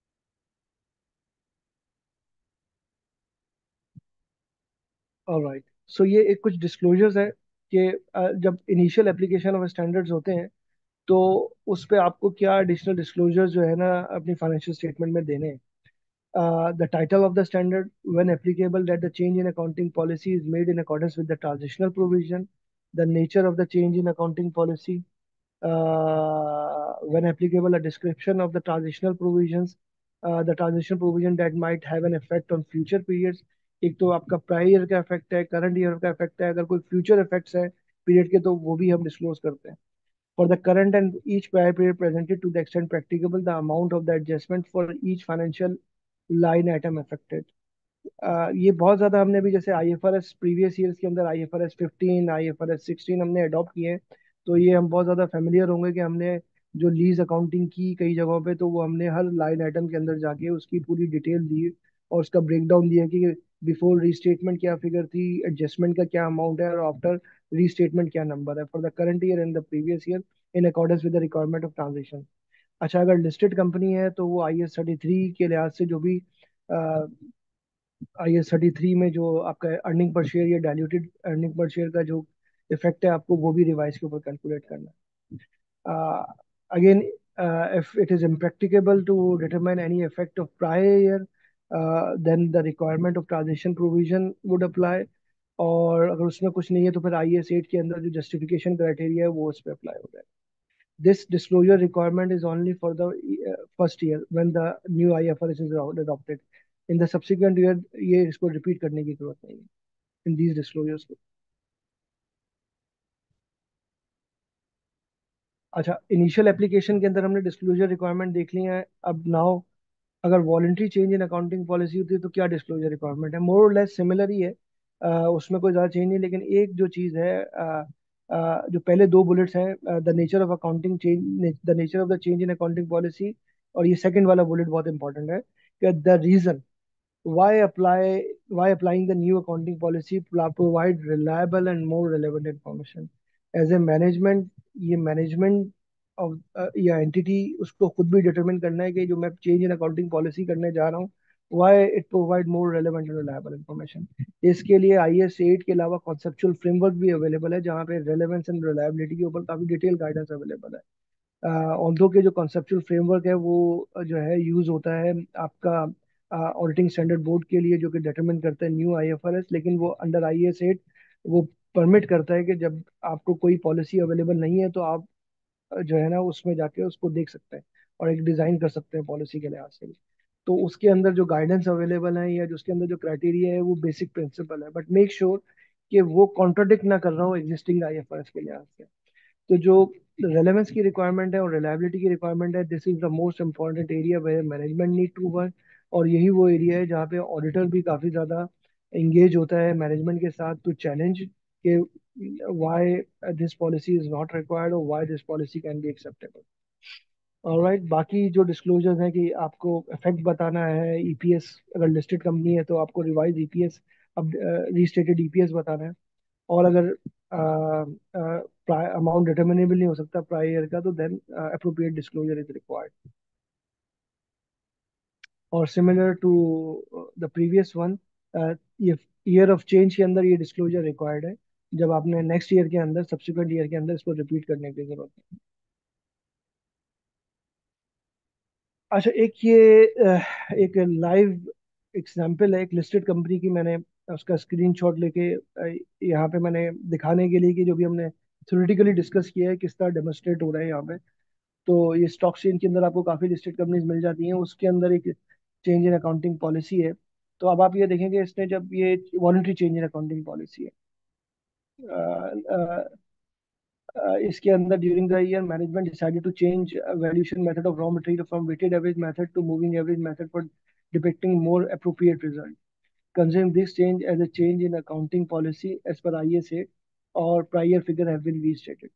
Alright. So ये एक कुछ डिस्क्लोजर्स है कि अ, जब इनिशियल एप्लीकेशन ऑफ स्टैंडर्ड्स होते हैं तो उस पे आपको क्या एडिशनल डिस्क्लोजर्स जो है ना अपनी फाइनेंशियल स्टेटमेंट में देने हैं। Uh, the title of the standard, when applicable, that the change in accounting policy is made in accordance with the transitional provision. The nature of the change in accounting policy, uh, when applicable, a description of the transitional provisions, uh, the transitional provision that might have an effect on future periods. एक तो आपका prior year का effect है, current year का effect है, अगर कोई future effects है पीरियड के तो वो भी हम डिस्क्लोज करते हैं। For the current and each prior period presented to the extent practicable, the amount of the adjustment for each financial line item affected. uh, ये बहुत ज्यादा हमने भी जैसे आईएफआरएस प्रीवियस ईयर्स के अंदर आईएफआरएस फिफ्टीन आईएफआरएस सिक्सटीन हमने adopt किए हैं। तो ये हम बहुत ज्यादा फेमिलियर होंगे कि हमने जो लीज अकाउंटिंग की कई जगहों पे तो वो हमने हर लाइन आइटम के अंदर जाके उसकी पूरी डिटेल दी और उसका ब्रेकडाउन दिया कि बिफोर रीस्टेटमेंट क्या फिगर थी, एडजस्टमेंट का क्या अमाउंट है और आफ्टर रीस्टेटमेंट क्या नंबर है for the current year and the previous year in accordance with the requirement of transaction. अच्छा, अगर लिस्टेड कंपनी है तो वो आई एस थर्टी थ्री के लिहाज से जो भी आई एस थर्टी थ्री में जो आपका अर्निंग पर शेयर या डायल्यूटेड अर्निंग पर शेयर का जो इफेक्ट है आपको वो भी रिवाइज के ऊपर कैलकुलेट करना है। Again, if it is impracticable to determine any effect of prior year, uh, then the requirement of transition provision would apply। और अगर उसमें कुछ नहीं है तो फिर आई एस एट के अंदर जो जस्टिफिकेशन क्राइटेरिया है वो उस पर अप्लाई हो जाए। This disclosure requirement is only for the uh, first year when the new I F R S is adopted. In the subsequent year ये इसको रिपीट करने की जरूरत नहीं है इन these disclosures को। अच्छा, इनिशियल एप्लीकेशन के अंदर हमने डिस्क्लोजर रिक्वायरमेंट देख लिया है। अब नाउ अगर voluntary change in accounting policy होती है तो क्या डिस्क्लोजर रिक्वायरमेंट है। मोर और लेस सिमिलर ही है, अ, उसमें कोई ज़्यादा चेंज नहीं। लेकिन एक जो चीज़ है, अ, अ, जो पहले दो बुलेट्स हैं, the nature of accounting change, the nature of the change in accounting policy, और ये सेकंड वाला बुलेट बहुत इंपॉर्टेंट है कि the reason why apply why applying the new accounting policy provide reliable and more relevant information as a management। ये management of या entity उसको खुद भी डिटरमिन करना है कि जो मैं चेंज इन अकाउंटिंग पॉलिसी करने जा रहा हूँ why it provide more relevant and reliable information। इसके लिए आई एस एट के अलावा कॉन्सेप्चुअल फ्रेमवर्क भी अवेलेबल है जहाँ पे रेलेवेंस एंड रिलायबिलिटी के ऊपर काफी डिटेल गाइडेंस अवेलेबल है। ऑल्दो के जो कॉन्सेप्चुअल फ्रेमवर्क है वो अ, जो है यूज होता है आपका ऑडिटिंग स्टैंडर्ड बोर्ड के लिए जो कि डिटरमिन करता है न्यू आईएफआरएस। लेकिन वो अंडर आई एस एट वो परमिट करता है कि जब आपको कोई पॉलिसी अवेलेबल नहीं है तो आप अ, जो है ना उसमें जाके उसको देख सकते हैं और एक डिजाइन कर सकते हैं पॉलिसी के लिहाज से भी। तो उसके अंदर जो गाइडेंस अवेलेबल है या जो उसके अंदर जो क्राइटेरिया है वो बेसिक प्रिंसिपल है, बट मेक श्योर कि वो कॉन्ट्रोडिक्ट ना कर रहा हो एग्जिस्टिंग आईएफआरएस के लिहाज से। तो जो रेलेवेंस की रिक्वायरमेंट है और रिलायबिलिटी की रिक्वायरमेंट है, this is the most important area where management need to work. और यही वो एरिया है जहाँ पे ऑडिटर भी काफी ज्यादा एंगेज होता है मैनेजमेंट के साथ टू चैलेंज के why this policy is not required और why this policy can be acceptable. Alright, बाकी जो डिस्क्लोजर्स हैं कि आपको इफेक्ट बताना है ईपीएस, अगर लिस्टेड कंपनी है तो आपको रिवाइज ईपीएस अब रीस्टेटेड ईपीएस बताना है। और अगर अमाउंट डिटर्मिनेबल नहीं हो सकता प्रायर ईयर का, तो then appropriate disclosure is required. और similar to the previous one, ये ईयर ऑफ चेंज के अंदर ये डिस्क्लोजर रिक्वायर्ड है, जब आपने नेक्स्ट ईयर के अंदर, सब्सिक्वेंट ईयर के अंदर इसको रिपीट करने की जरूरत है। अच्छा, एक ये अ, एक लाइव एग्जांपल है, एक लिस्टेड कंपनी की। मैंने उसका स्क्रीनशॉट लेके अ, यहाँ पे मैंने दिखाने के लिए कि जो भी हमने थ्योरेटिकली डिस्कस किया है किस तरह डेमोन्स्ट्रेट हो रहा है यहाँ पे। तो ये स्टॉक एक्सचेंज के अंदर आपको काफी लिस्टेड कंपनीज मिल जाती हैं, उसके अंदर एक चेंज इन अकाउंटिंग पॉलिसी है। तो अब आप ये देखेंगे, इसने जब ये voluntary change in accounting policy है, अ, अ, अ, इसके अंदर during the year management decided to change valuation method of raw material from weighted average method to moving average method for depicting more appropriate result. Considering this change as a change in accounting policy as per I S A, और prior figure have been restated.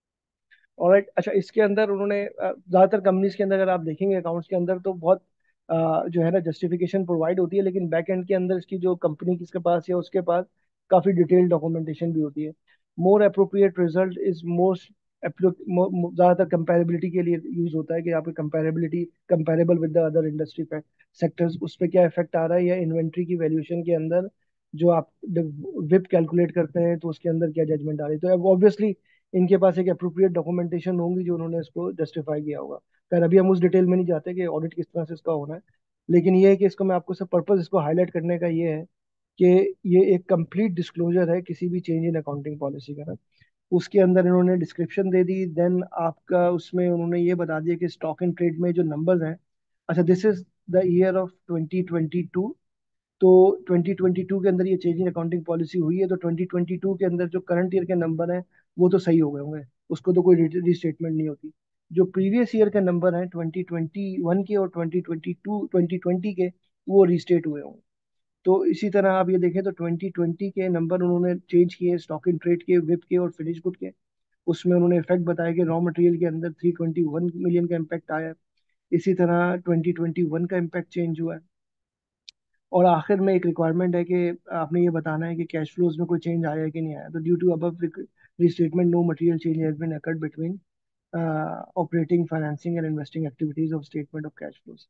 और अच्छा, इसके अंदर उन्होंने अ, ज्यादातर companies के अंदर अगर आप देखेंगे अकाउंट्स के अंदर, तो बहुत अ, जो है ना जस्टिफिकेशन प्रोवाइड होती है, लेकिन बैक एंड के अंदर इसकी जो कंपनी किसके पास है उसके पास काफी डिटेल डॉक्यूमेंटेशन भी होती है। More appropriate result is most, ज्यादातर कंपेरेबिलिटी के लिए यूज होता है कि आपकी comparability, comparable with the other industry sectors, उस पर क्या इफेक्ट आ रहा है, या इन्वेंट्री की वैल्यूएशन के अंदर जो आप विप कैलकुलेट करते हैं तो उसके अंदर क्या जजमेंट आ रही है। तो ऑब्वियसली इनके पास एक अप्रोप्रिएट डॉक्यूमेंटेशन होंगी जो उन्होंने इसको जस्टिफाई किया होगा। खैर अभी हम उस डिटेल में नहीं जाते कि ऑडिट किस तरह से इसका होना है, लेकिन ये है कि इसको मैं आपको सब पर्पज इसको हाईलाइट करने का ये है कि ये एक कंप्लीट डिस्क्लोजर है किसी भी चेंज इन अकाउंटिंग पॉलिसी का ना। उसके अंदर इन्होंने डिस्क्रिप्शन दे दी, देन आपका उसमें उन्होंने ये बता दिया कि स्टॉक एंड ट्रेड में जो नंबर्स हैं। अच्छा, this is the year of twenty twenty two. तो ट्वेंटी ट्वेंटी टू के अंदर ये चेंज इन अकाउंटिंग पॉलिसी हुई है, तो ट्वेंटी ट्वेंटी टू के अंदर जो करंट ईयर के नंबर हैं वो तो सही हो गए होंगे, उसको तो कोई रीस्टेटमेंट नहीं होती। जो प्रीवियस ईयर के नंबर हैं ट्वेंटी ट्वेंटी वन के और twenty twenty two twenty twenty के, वो रीस्टेट हुए होंगे। तो इसी तरह आप ये देखें तो ट्वेंटी ट्वेंटी के नंबर उन्होंने चेंज किए स्टॉक इन ट्रेड के, विप के और फिनिश गुड के। उसमें उन्होंने इफेक्ट बताया कि रॉ मटेरियल के अंदर थ्री ट्वेंटी वन मिलियन का इम्पैक्ट आया है। इसी तरह ट्वेंटी ट्वेंटी वन का इम्पैक्ट चेंज हुआ है। और आखिर में एक रिक्वायरमेंट है कि आपने ये बताना है कि कैश फ्लोज में कोई चेंज आया है कि नहीं आया। तो due to above restatement no material change has been occurred between operating, financing and investing activities of statement of cash flows.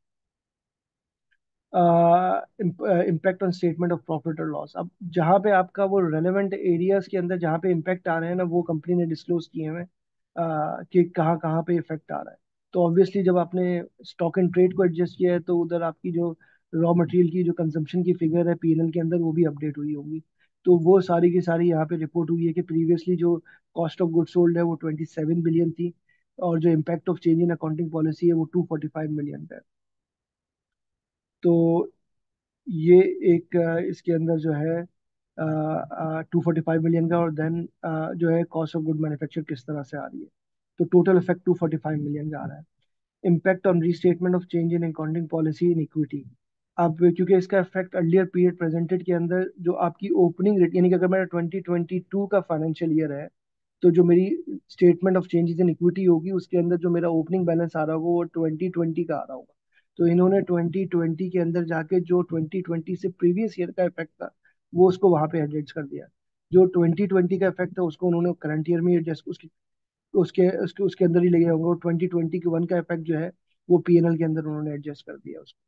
Impact on statement of profit और लॉस। अब जहाँ पे आपका वो रेलेवेंट एरियाज के अंदर जहाँ पे इम्पैक्ट आ रहे हैं ना, वो कंपनी ने डिस्क्लोज किए हैं uh, कि कहाँ कहाँ पे इफेक्ट आ रहा है। तो ऑब्वियसली जब आपने स्टॉक एंड ट्रेड को एडजस्ट किया है, तो उधर आपकी जो रॉ मटेरियल की जो कंजम्पशन की फिगर है पीएनएल के अंदर, वो भी अपडेट हुई होंगी। तो वो सारी की सारी यहाँ पे रिपोर्ट हुई है कि प्रीवियसली जो कॉस्ट ऑफ गुड सोल्ड है वो ट्वेंटी सेवन बिलियन थी, और जो impact of change in accounting policy है वो टू फोर्टी फाइव मिलियन है। तो ये एक अ, इसके अंदर जो है टू फोर्टी फाइव मिलियन का, और देन जो है कॉस्ट ऑफ गुड मैन्युफैक्चर किस तरह से आ रही है। तो total effect two forty five million का आ रहा है। Impact on restatement of change in accounting policy in equity. अब क्योंकि इसका इफेक्ट अर्लियर पीरियड प्रेजेंटेड के अंदर जो आपकी ओपनिंग रेट, यानी कि अगर मेरा ट्वेंटी ट्वेंटी टू का फाइनेंशियल ईयर है, तो जो मेरी statement of changes in equity होगी उसके अंदर जो मेरा ओपनिंग बैलेंस आ रहा होगा वो ट्वेंटी ट्वेंटी का आ रहा होगा। तो इन्होंने ट्वेंटी ट्वेंटी के अंदर जाके जो ट्वेंटी ट्वेंटी से प्रीवियस ईयर का इफेक्ट था वो उसको वहां पे एडजस्ट कर दिया। जो ट्वेंटी ट्वेंटी का इफेक्ट था उसको उन्होंने करंट ईयर में एडजस्ट, उसके उसके उसके उसके अंदर ही लगे होंगे। और ट्वेंटी ट्वेंटी के वन का इफेक्ट जो है वो पीएनएल के अंदर उन्होंने एडजस्ट कर दिया उसको।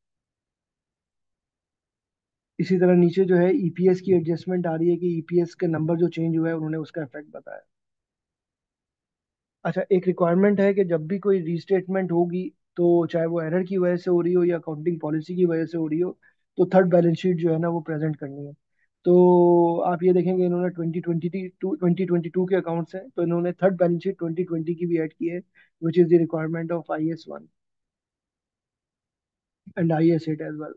इसी तरह नीचे जो है ईपीएस की एडजस्टमेंट आ रही है कि ईपीएस का नंबर जो चेंज हुआ है उन्होंने उसका इफेक्ट बताया। अच्छा, एक रिक्वायरमेंट है कि जब भी कोई रीस्टेटमेंट होगी, तो चाहे वो एरर की वजह से हो रही हो या अकाउंटिंग पॉलिसी की वजह से हो रही हो, तो थर्ड बैलेंस शीट जो है ना वो प्रेजेंट करनी है। तो आप ये देखेंगे इन्होंने twenty twenty two twenty twenty two के अकाउंट्स हैं, तो इन्होंने third balance sheet twenty twenty की भी ऐड की है, which is the requirement of I S one and I S eight as well.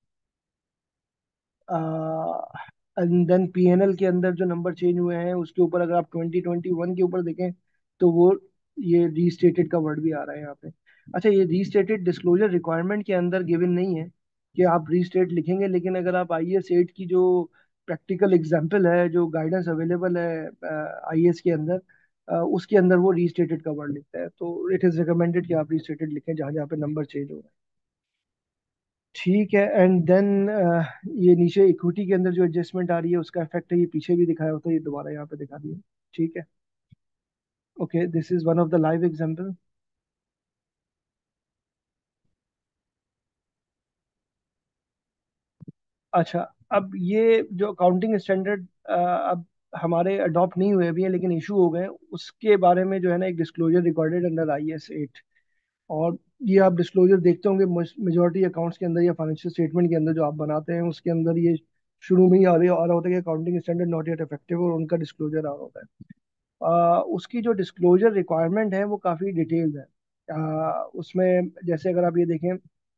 And then PNL के अंदर जो नंबर चेंज हुए हैं उसके ऊपर अगर आप ट्वेंटी ट्वेंटी वन के ऊपर देखें, तो वो ये रीस्टेटेड का वर्ड भी आ रहा है यहाँ पे। अच्छा, ये रीस्टेटेड डिस्क्लोजर रिक्वायरमेंट के अंदर गिवन नहीं है कि आप रीस्टेट लिखेंगे, लेकिन अगर आप आई एस एट की जो प्रैक्टिकल एग्जाम्पल है, जो गाइडेंस अवेलेबल है आई एस के अंदर, अ, उसके अंदर वो रीस्टेटेड का वर्ड लिखता है। तो इट इज रिकमेंडेड कि आप रीस्टेटेड लिखें जहाँ जहाँ पे नंबर चेंज हो रहा है। ठीक है। एंड देन ये नीचे इक्विटी के अंदर जो एडजस्टमेंट आ रही है उसका इफेक्ट है, ये पीछे भी दिखाया होता है, ये दोबारा यहाँ पे दिखा दिया। ठीक है। Okay, this is one of the live example. अच्छा, अब ये जो अकाउंटिंग स्टैंडर्ड अब हमारे अडॉप्ट नहीं हुए अभी हैं लेकिन इशू हो गए हैं, उसके बारे में जो है ना एक disclosure recorded under I S eight. और ये आप डिस्क्लोजर देखते होंगे मेजोरिटी अकाउंट्स के अंदर या फाइनेंशियल स्टेटमेंट के अंदर जो आप बनाते हैं उसके अंदर ये शुरू में ही आ रहा आ रहा होता है कि accounting standard not yet effective, और उनका डिस्क्लोजर आ रहा होता है। आ, उसकी जो डिस्क्लोजर रिक्वायरमेंट है वो काफ़ी डिटेल्ड है। आ, उसमें जैसे अगर आप ये देखें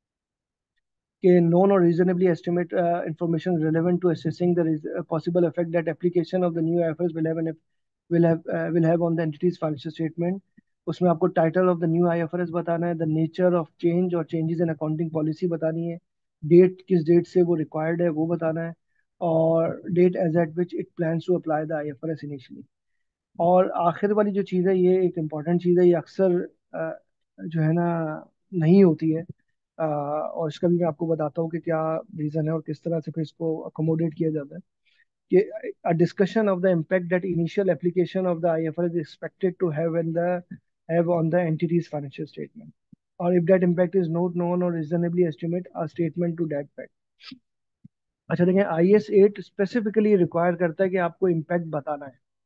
कि known or reasonably estimate uh, information relevant to assessing the res- uh, possible effect that application of the new I F R S will have an will have uh, will have on the entity's financial statement। उसमें आपको title of the new I F R S बताना है, the nature of change और changes in accounting policy बतानी है, date किस date से वो रिक्वायर्ड है वो बताना है, और date as at which it plans to apply the I F R S initially. और आखिर वाली जो चीज़ है ये एक इम्पॉर्टेंट चीज़ है, ये अक्सर अ, जो है ना नहीं होती है। अ, और इसका भी मैं आपको बताता हूँ कि क्या रीज़न है और किस तरह से फिर इसको अकोमोडेट किया जाता है। कि a discussion of the impact that initial application of the I F R S is expected to have when the have on the entity's financial statement, or if that impact is not known or reasonably estimate a statement to that fact। अच्छा देखें, I S eight specifically require करता है कि आपको impact बताना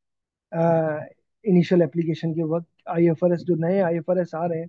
है initial application के वक्त। आई एफ आर एस जो नए आई एफ आर एस आ रहे हैं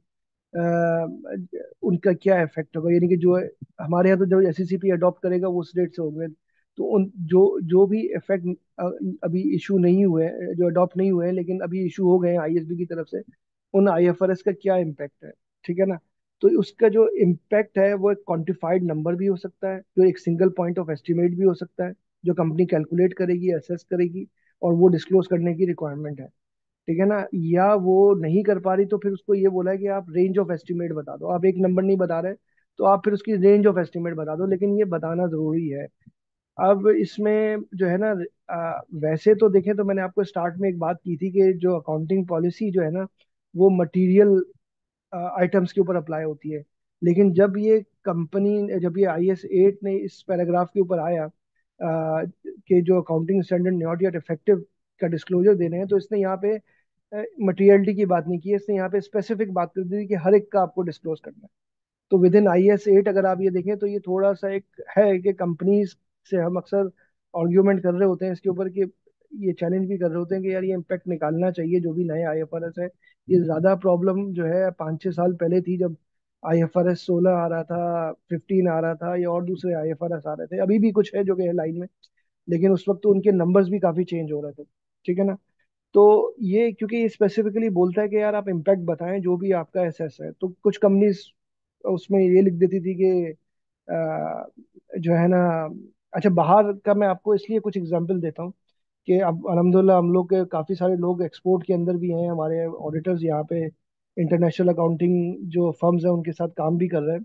अ, उनका क्या इफेक्ट होगा, यानी कि जो हमारे यहाँ तो जब एस सी पी अडॉप्ट करेगा वो उस डेट से होंगे। तो उन जो जो भी इफेक्ट अभी इशू नहीं हुए हैं, जो अडॉप्ट नहीं हुए हैं लेकिन अभी इशू हो गए हैं आई एस बी की तरफ से, उन आई एफ आर एस का क्या इम्पैक्ट है। ठीक है ना। तो उसका जो इम्पैक्ट है वो एक क्वांटिफाइड नंबर भी हो सकता है, जो एक सिंगल पॉइंट ऑफ एस्टिमेट भी हो सकता है, जो कंपनी कैलकुलेट करेगी, असेस करेगी, और वो डिस्क्लोज करने की रिक्वायरमेंट है। ठीक है ना। या वो नहीं कर पा रही तो फिर उसको ये बोला है कि आप रेंज ऑफ एस्टिमेट बता दो, आप एक नंबर नहीं बता रहे तो आप फिर उसकी रेंज ऑफ एस्टिमेट बता दो, लेकिन ये बताना जरूरी है। अब इसमें जो है ना आ, वैसे तो देखें तो मैंने आपको स्टार्ट में एक बात की थी कि जो अकाउंटिंग पॉलिसी जो है ना वो मटेरियल आइटम्स के ऊपर अप्लाई होती है। लेकिन जब ये कंपनी जब ये आई एस एट ने इस पैराग्राफ के ऊपर आया आ, कि जो accounting standard not yet effective का डिस्क्लोजर देने हैं, तो इसने यहाँ पे मटेरियलिटी की बात नहीं की है, इसने यहाँ पे स्पेसिफिक बात कर दी कि हर एक का आपको डिस्क्लोज करना है। तो within I S eight अगर आप ये देखें तो ये थोड़ा सा एक है कि कंपनीज से हम अक्सर आर्ग्यूमेंट कर रहे होते हैं इसके ऊपर, कि ये चैलेंज भी कर रहे होते हैं कि यार ये इम्पैक्ट निकालना चाहिए जो भी नए आई एफ आर एस है। ये ज्यादा प्रॉब्लम जो है पाँच छः साल पहले थी, जब आई एफ आर एस सोलह आ रहा था, फिफ्टीन आ रहा था, या और दूसरे आई एफ आर एस आ रहे थे, अभी भी कुछ है जो कि है लाइन में, लेकिन उस वक्त तो उनके नंबर्स भी काफी चेंज हो रहे थे। ठीक है ना। तो ये क्योंकि ये स्पेसिफिकली बोलता है कि यार आप इम्पैक्ट बताएं जो भी आपका एसेस है, तो कुछ कंपनीज उसमें ये लिख देती थी कि अ, जो है ना, अच्छा बाहर का मैं आपको इसलिए कुछ एग्जांपल देता हूँ कि अब अल्हम्दुलिल्लाह हम लोग के काफ़ी सारे लोग एक्सपोर्ट के अंदर भी हैं, हमारे ऑडिटर्स यहाँ पे इंटरनेशनल अकाउंटिंग जो फर्म्स हैं उनके साथ काम भी कर रहे हैं।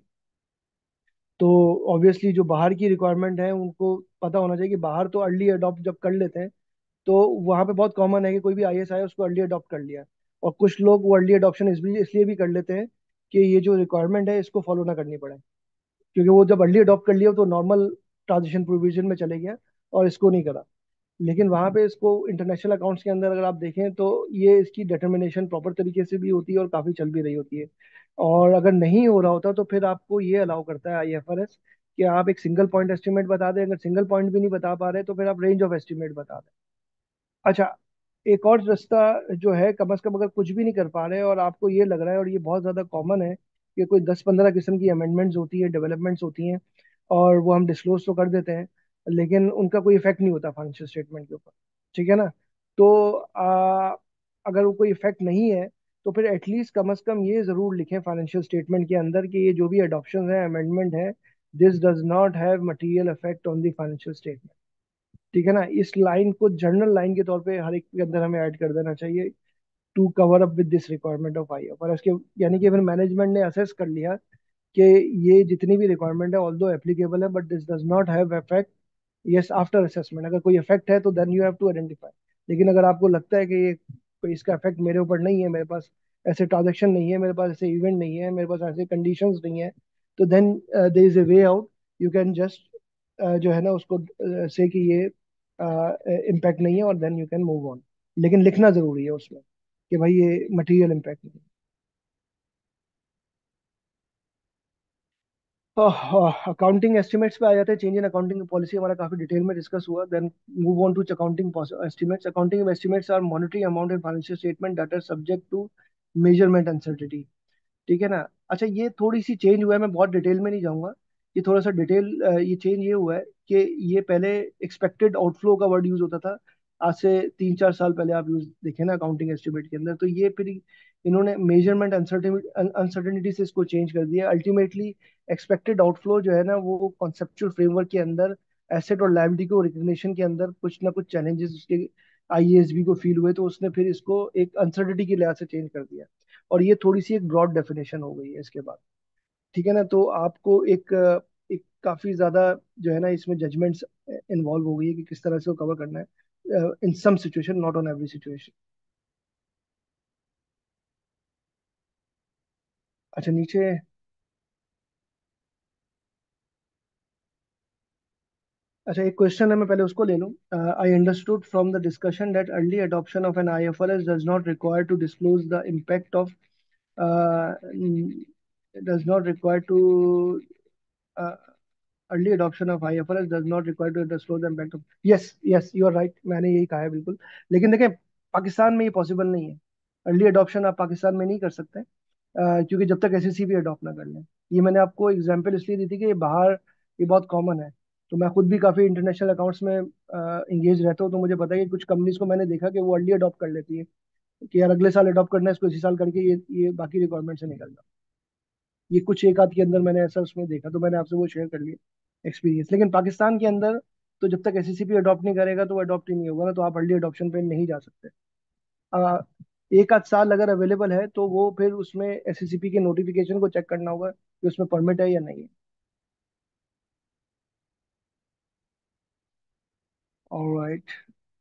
तो ऑब्वियसली जो बाहर की रिक्वायरमेंट है उनको पता होना चाहिए कि बाहर तो अर्ली अडॉप्ट जब कर लेते हैं, तो वहाँ पे बहुत कॉमन है कि कोई भी आई एस आया उसको अर्ली अडॉप्ट कर लिया। और कुछ लोग वो अर्ली अडॉप्शन इसलिए इसलिए भी कर लेते हैं कि ये जो रिक्वायरमेंट है इसको फॉलो ना करनी पड़े, क्योंकि वो जब अर्ली अडॉप्ट कर लिया तो नॉर्मल ट्रांजिशन प्रोविजन में चले गया और इसको नहीं करा। लेकिन वहाँ पे इसको इंटरनेशनल अकाउंट्स के अंदर अगर आप देखें तो ये इसकी डिटर्मिनेशन प्रॉपर तरीके से भी होती है और काफ़ी चल भी रही होती है। और अगर नहीं हो रहा होता तो फिर आपको ये अलाउ करता है आई एफ आर एस कि आप एक सिंगल पॉइंट एस्टिमेट बता दें, अगर सिंगल पॉइंट भी नहीं बता पा रहे तो फिर आप रेंज ऑफ एस्टिमेट बता दें। अच्छा, एक और रास्ता जो है, कम से कम अगर कुछ भी नहीं कर पा रहे और आपको ये लग रहा है, और ये बहुत ज़्यादा कॉमन है कि कोई दस पंद्रह किस्म की अमेंडमेंट्स होती है, डेवलपमेंट्स होती हैं, और वो हम डिस्क्लोज तो कर देते हैं लेकिन उनका कोई इफेक्ट नहीं होता फाइनेंशियल स्टेटमेंट के ऊपर। ठीक है ना। तो आ, अगर वो कोई इफेक्ट नहीं है तो फिर एटलीस्ट कम से कम ये ज़रूर लिखें फाइनेंशियल स्टेटमेंट के अंदर कि ये जो भी अडॉप्शन है, अमेंडमेंट है, this does not have material effect on the financial statement. ठीक है ना। इस लाइन को जर्नल लाइन के तौर पे हर एक के अंदर हमें ऐड कर देना चाहिए, to cover up with this requirement of I और उसके, यानी कि फिर मैनेजमेंट ने असेस कर लिया कि ये जितनी भी रिक्वायरमेंट है ऑल दो एप्लीकेबल है but this does not have effect. Yes, after assessment अगर कोई इफेक्ट है तो then you have to identify. लेकिन अगर आपको लगता है कि ये कोई इसका इफेक्ट मेरे ऊपर नहीं है, मेरे पास ऐसे ट्रांजेक्शन नहीं है, मेरे पास ऐसे इवेंट नहीं है, मेरे पास ऐसे कंडीशंस नहीं है, तो then there is a way out you can just जो है ना उसको से कि ये इम्पैक्ट नहीं है, और then you can move on. लेकिन लिखना जरूरी है उसमें कि भाई ये मटेरियल इम्पैक्ट नहीं है। अकाउंटिंग एस्टिमेट्स पे आ जाते हैं। चेंज इन अकाउंटिंग पॉलिसी हमारा काफी डिटेल में डिस्कस हुआ। Then move on to accounting estimates. Accounting estimates are monetary amount in financial statement that are subject to measurement uncertainty. ठीक है ना। अच्छा, ये थोड़ी सी चेंज हुआ है, मैं बहुत डिटेल में नहीं जाऊंगा। ये थोड़ा सा डिटेल, ये चेंज ये हुआ है कि ये पहले एक्सपेक्टेड आउटफ्लो का वर्ड यूज होता था। आज से तीन चार साल पहले आप यूज देखें ना अकाउंटिंग एस्टिमेट के अंदर, तो ये फिर इन्होंने मेजरमेंट अनसर्टेनिटी से इसको चेंज कर दिया अल्टीमेटली। एक्सपेक्टेड आउटफ्लो जो है ना वो कॉन्सेप्चुअल फ्रेमवर्क के अंदर एसेट और लायबिलिटी को रिकग्निशन के अंदर कुछ ना कुछ चैलेंजेस उसके आईएएसबी को फील हुए, तो उसने फिर इसको एक अनसर्टिनिटी के लिहाज से चेंज कर दिया। और ये थोड़ी सी एक ब्रॉड डेफिनेशन हो गई है इसके बाद। ठीक है ना। तो आपको एक एक काफी ज्यादा जो है ना इसमें जजमेंट्स इन्वॉल्व हो गई है कि किस तरह से वो कवर करना है in some situation, not on every situation. अच्छा, नीचे। अच्छा, एक क्वेश्चन है, मैं पहले उसको ले लूं। I understood from the discussion that early adoption of an I F R S does not require to disclose the impact of uh, does not require to uh, early adoption of I F R S does not require to disclose the impact of। yes yes you are right, मैंने यही कहा है बिल्कुल। लेकिन देखें, पाकिस्तान में ये possible नहीं है। अर्ली अडॉप्शन आप पाकिस्तान में नहीं कर सकते, अ, क्योंकि जब तक एसएससी भी अडॉप्ट ना कर लें। ये मैंने आपको एग्जांपल इसलिए दी थी कि ये बाहर ये बहुत कॉमन है। तो मैं खुद भी काफ़ी इंटरनेशनल अकाउंट्स में इंगेज रहता हूँ, तो मुझे पता है कि कुछ कंपनीज को मैंने देखा कि वो अर्ली अडॉप्ट कर लेती है कि यार अगले साल अडॉप्ट करना है इसको, इसी साल करके ये ये बाकी रिक्वायरमेंट से निकलना। ये कुछ एक आध के अंदर मैंने ऐसा उसमें देखा, तो मैंने आपसे वो शेयर कर लिया एक्सपीरियंस। लेकिन पाकिस्तान के अंदर तो जब तक एसएससी अडॉप्ट नहीं करेगा तो वो अडॉप्ट ही नहीं होगा ना, तो आप अर्ली अडॉप्शन पे नहीं जा सकते। आ, एक आध साल अगर अवेलेबल है तो वो फिर उसमें एसएससीपी के नोटिफिकेशन को चेक करना होगा कि उसमें परमिट है या नहीं है। Alright.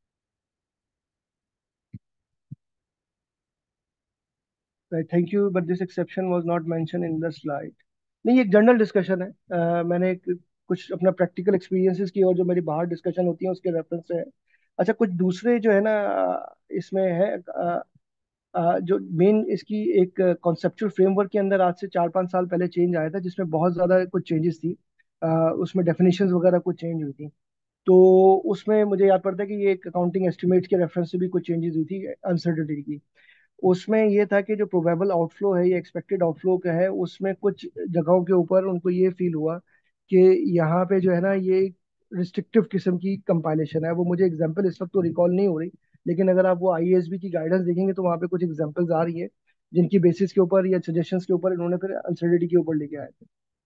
Thank you, but this exception was not mention in the slide. नहीं, ये एक जनरल डिस्कशन है। अ, मैंने एक, कुछ अपना प्रैक्टिकल एक्सपीरियंसेस की और जो मेरी बाहर डिस्कशन होती है उसके रेफरेंस से है। अच्छा, कुछ दूसरे जो है ना अ, इसमें है, अ, अ, जो मेन इसकी एक कॉन्सेप्चुअल फ्रेमवर्क के अंदर आज से चार पांच साल पहले चेंज आया था, जिसमें बहुत ज़्यादा कुछ चेंजेस थी। अ, उसमें डेफिनेशंस वगैरह कुछ चेंज हुई थी। तो उसमें मुझे याद पड़ता है कि ये एक अकाउंटिंग एस्टिमेट्स के रेफरेंस से भी कुछ चेंजेस हुई थी अनसर्टिनिटी की। उसमें ये था कि जो प्रोबेबल आउटफ्लो है या एक्सपेक्टेड आउटफ्लो का है, उसमें कुछ जगहों के ऊपर उनको ये फील हुआ कि यहाँ पे जो है ना ये रिस्ट्रिक्टिव किस्म की कंपाइलेशन है। वो मुझे एग्जांपल इस वक्त तो रिकॉल नहीं हो रही, लेकिन अगर आप वो आईएएसबी की गाइडेंस देखेंगे तो वहाँ पे कुछ एग्जांपल्स आ रही है जिनकी बेसिस के ऊपर या सजेशंस के ऊपर इन्होंने फिर अनसर्टिनिटी के ऊपर लेके आए थे।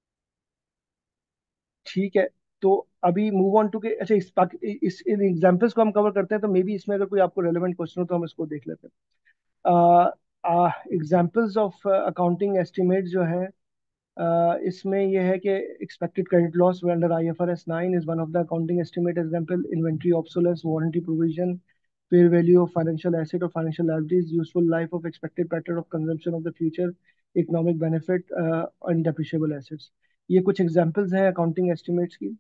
ठीक है। तो अभी मूव ऑन टू के, अच्छा इस बाकी- इस इन एग्जांपल्स को हम कवर करते हैं, तो मे बी इसमें अगर कोई आपको रेलेवेंट क्वेश्चन हो तो हम इसको देख लेते हैं। एग्जांपल्स ऑफ अकाउंटिंग एस्टिमेट जो है, uh, इसमें यह है कि expected credit loss under I F R S nine is one of the accounting estimate example. Inventory obsolescence, warranty provision, fair value of financial asset or financial liabilities, useful life of expected pattern of consumption of the future economic benefit, uh, and depreciable assets। ये कुछ examples हैं accounting estimates की।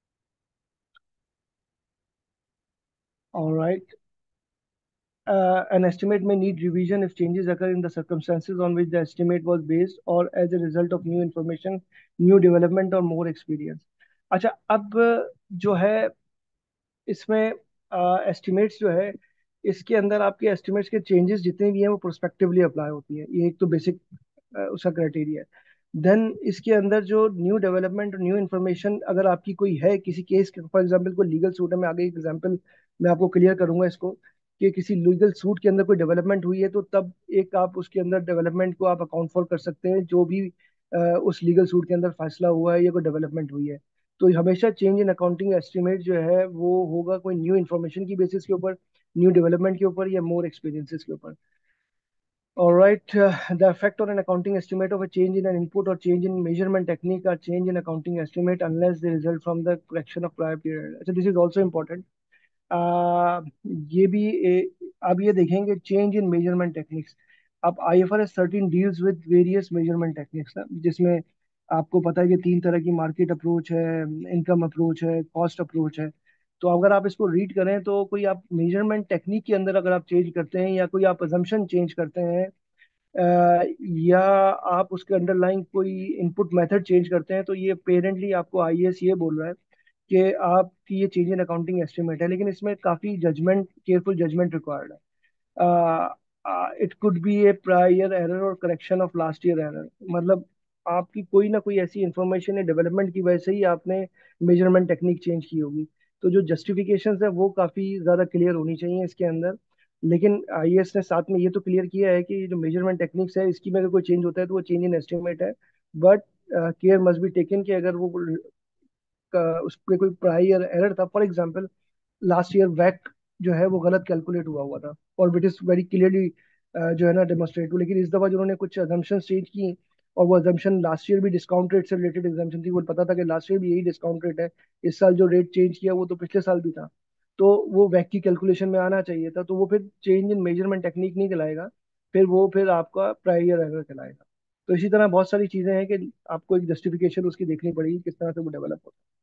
Alright. Uh, an estimate may need revision if changes occur in the circumstances on which the estimate was based or as a result of new information, new development or more experience। अच्छा, अब जो है इसमें estimates जो है, इसके अंदर आपके एस्टिमेट्स के चेंजेस जितने भी हैं वो प्रोस्पेक्टिवली अप्लाई होती है। ये एक तो बेसिक उसका क्राइटेरिया है। देन इसके अंदर जो न्यू डेवलपमेंट और न्यू इन्फॉर्मेशन अगर आपकी कोई है किसी केस के, फॉर एग्जांपल कोई लीगल सूट है, मैं आगे एक एग्जांपल मैं आपको क्लियर करूंगा इसको, कि किसी लीगल सूट के अंदर कोई डेवलपमेंट हुई है तो तब एक आप उसके अंदर डेवलपमेंट को आप अकाउंट फॉर कर सकते हैं, जो भी अ, उस लीगल सूट के अंदर फैसला हुआ है या कोई डेवलपमेंट हुई है। तो हमेशा चेंज इन अकाउंटिंग एस्टिमेट जो है वो होगा कोई न्यू इन्फॉर्मेशन की बेसिस के ऊपर, न्यू डेवलपमेंट के ऊपर या मोर एक्सपीरियंसेस के ऊपर। All right, uh, the effect on an accounting estimate of a change in an input or change in measurement technique or change in accounting estimate unless they result from the correction of prior period। अच्छा, this is also important। uh, ये भी ए, अब ये देखेंगे change in measurement techniques. अब I F R S thirteen deals with various measurement techniques ना, जिसमें आपको पता है कि तीन तरह की मार्केट अप्रोच है, इनकम अप्रोच है, कॉस्ट अप्रोच है। तो अगर आप इसको रीड करें तो कोई आप मेजरमेंट टेक्निक के अंदर अगर आप चेंज करते हैं या कोई आप अजम्पशन चेंज करते हैं, अ, या आप उसके अंडरलाइन कोई इनपुट मेथड चेंज करते हैं, तो ये पेरेंटली आपको आईएएस ये बोल रहा है कि आपकी ये चेंज इन अकाउंटिंग एस्टिमेट है, लेकिन इसमें काफ़ी जजमेंट, केयरफुल जजमेंट रिक्वायर्ड है। It could be a prior error और correction of last year error. मतलब आपकी कोई ना कोई ऐसी इंफॉर्मेशन या डेवलपमेंट की वजह से ही आपने मेजरमेंट टेक्निक चेंज की होगी। तो जो जस्टिफिकेशंस है वो काफ़ी ज़्यादा क्लियर होनी चाहिए इसके अंदर। लेकिन आईएएस ने साथ में ये तो क्लियर किया है कि जो मेजरमेंट टेक्निक्स है इसकी में अगर कोई चेंज होता है तो वो चेंज इन एस्टिमेट है। But care must be taken कि अगर वो का- उसमें कोई प्रायर एरर था, फॉर एग्जांपल लास्ट ईयर वैक जो है वो गलत कैलकुलेट हुआ हुआ था, और इट इज वेरी क्लियरली जो है ना डेमोस्ट्रेटिव, लेकिन इस दफा जो उन्होंने कुछ अजम्पशन चेंज की, और वो अजम्पशन लास्ट ईयर भी डिस्काउंट रेट से रिलेटेड एग्जाम्पशन थी, वो पता था कि लास्ट ईयर भी यही डिस्काउंट रेट है, इस साल जो रेट चेंज किया वो तो पिछले साल भी था, तो वो वैक की कैलकुलेशन में आना चाहिए था, तो वो फिर चेंज इन मेजरमेंट टेक्निक नहीं कहलाएगा, फिर वो फिर आपका प्रायर एरर कहलाएगा। तो इसी तरह बहुत सारी चीजें हैं कि आपको एक जस्टिफिकेशन उसकी देखनी पड़ेगी किस तरह से वो डेवलप होता है।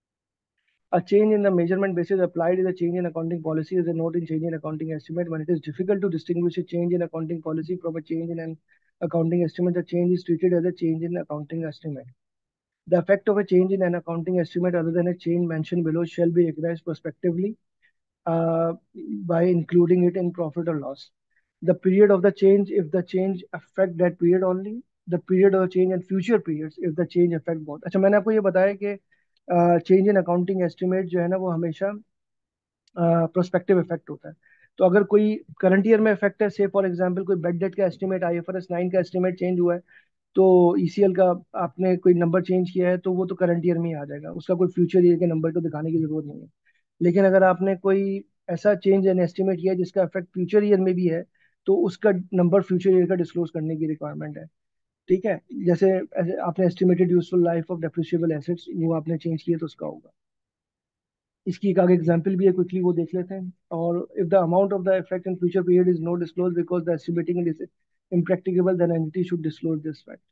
A change in the measurement basis applied is a change in accounting policy is a note in change in accounting estimate. When it is difficult to distinguish a change in accounting policy from a change in an accounting estimate, the change is treated as a change in accounting estimate. The effect of a change in an accounting estimate other than a change mentioned below shall be recognized prospectively uh, by including it in profit or loss. The period of the change if the change affect that period only. The period of the change and future periods if the change affect both. अच्छा, मैंने आपको ये बताया कि change in accounting estimate जो है ना वो हमेशा प्रोस्पेक्टिव इफेक्ट होता है। तो अगर कोई करंट ईयर में इफेक्ट है, से फॉर एग्जांपल कोई बेड डेट का एस्टिमेट, आईएफआरएस नाइन का एस्टिमेट चेंज हुआ है, तो ईसीएल का आपने कोई नंबर चेंज किया है, तो वो तो करंट ईयर में ही आ जाएगा, उसका कोई फ्यूचर ईयर के नंबर को दिखाने की जरूरत नहीं है। लेकिन अगर आपने कोई ऐसा चेंज इन एस्टिमेट किया है जिसका इफेक्ट फ्यूचर ईयर में भी है, तो उसका नंबर फ्यूचर ईयर का डिस्क्लोज करने की रिक्वायरमेंट है। ठीक है, जैसे ऐसे आपने estimated useful life of depreciable assets वो आपने चेंज किया तो उसका होगा। इसकी एक आगे एग्जांपल भी है, क्विकली वो देख लेते हैं। और if the amount of the effect in future period is not disclose because the estimating is impracticable, then entity should disclose this fact.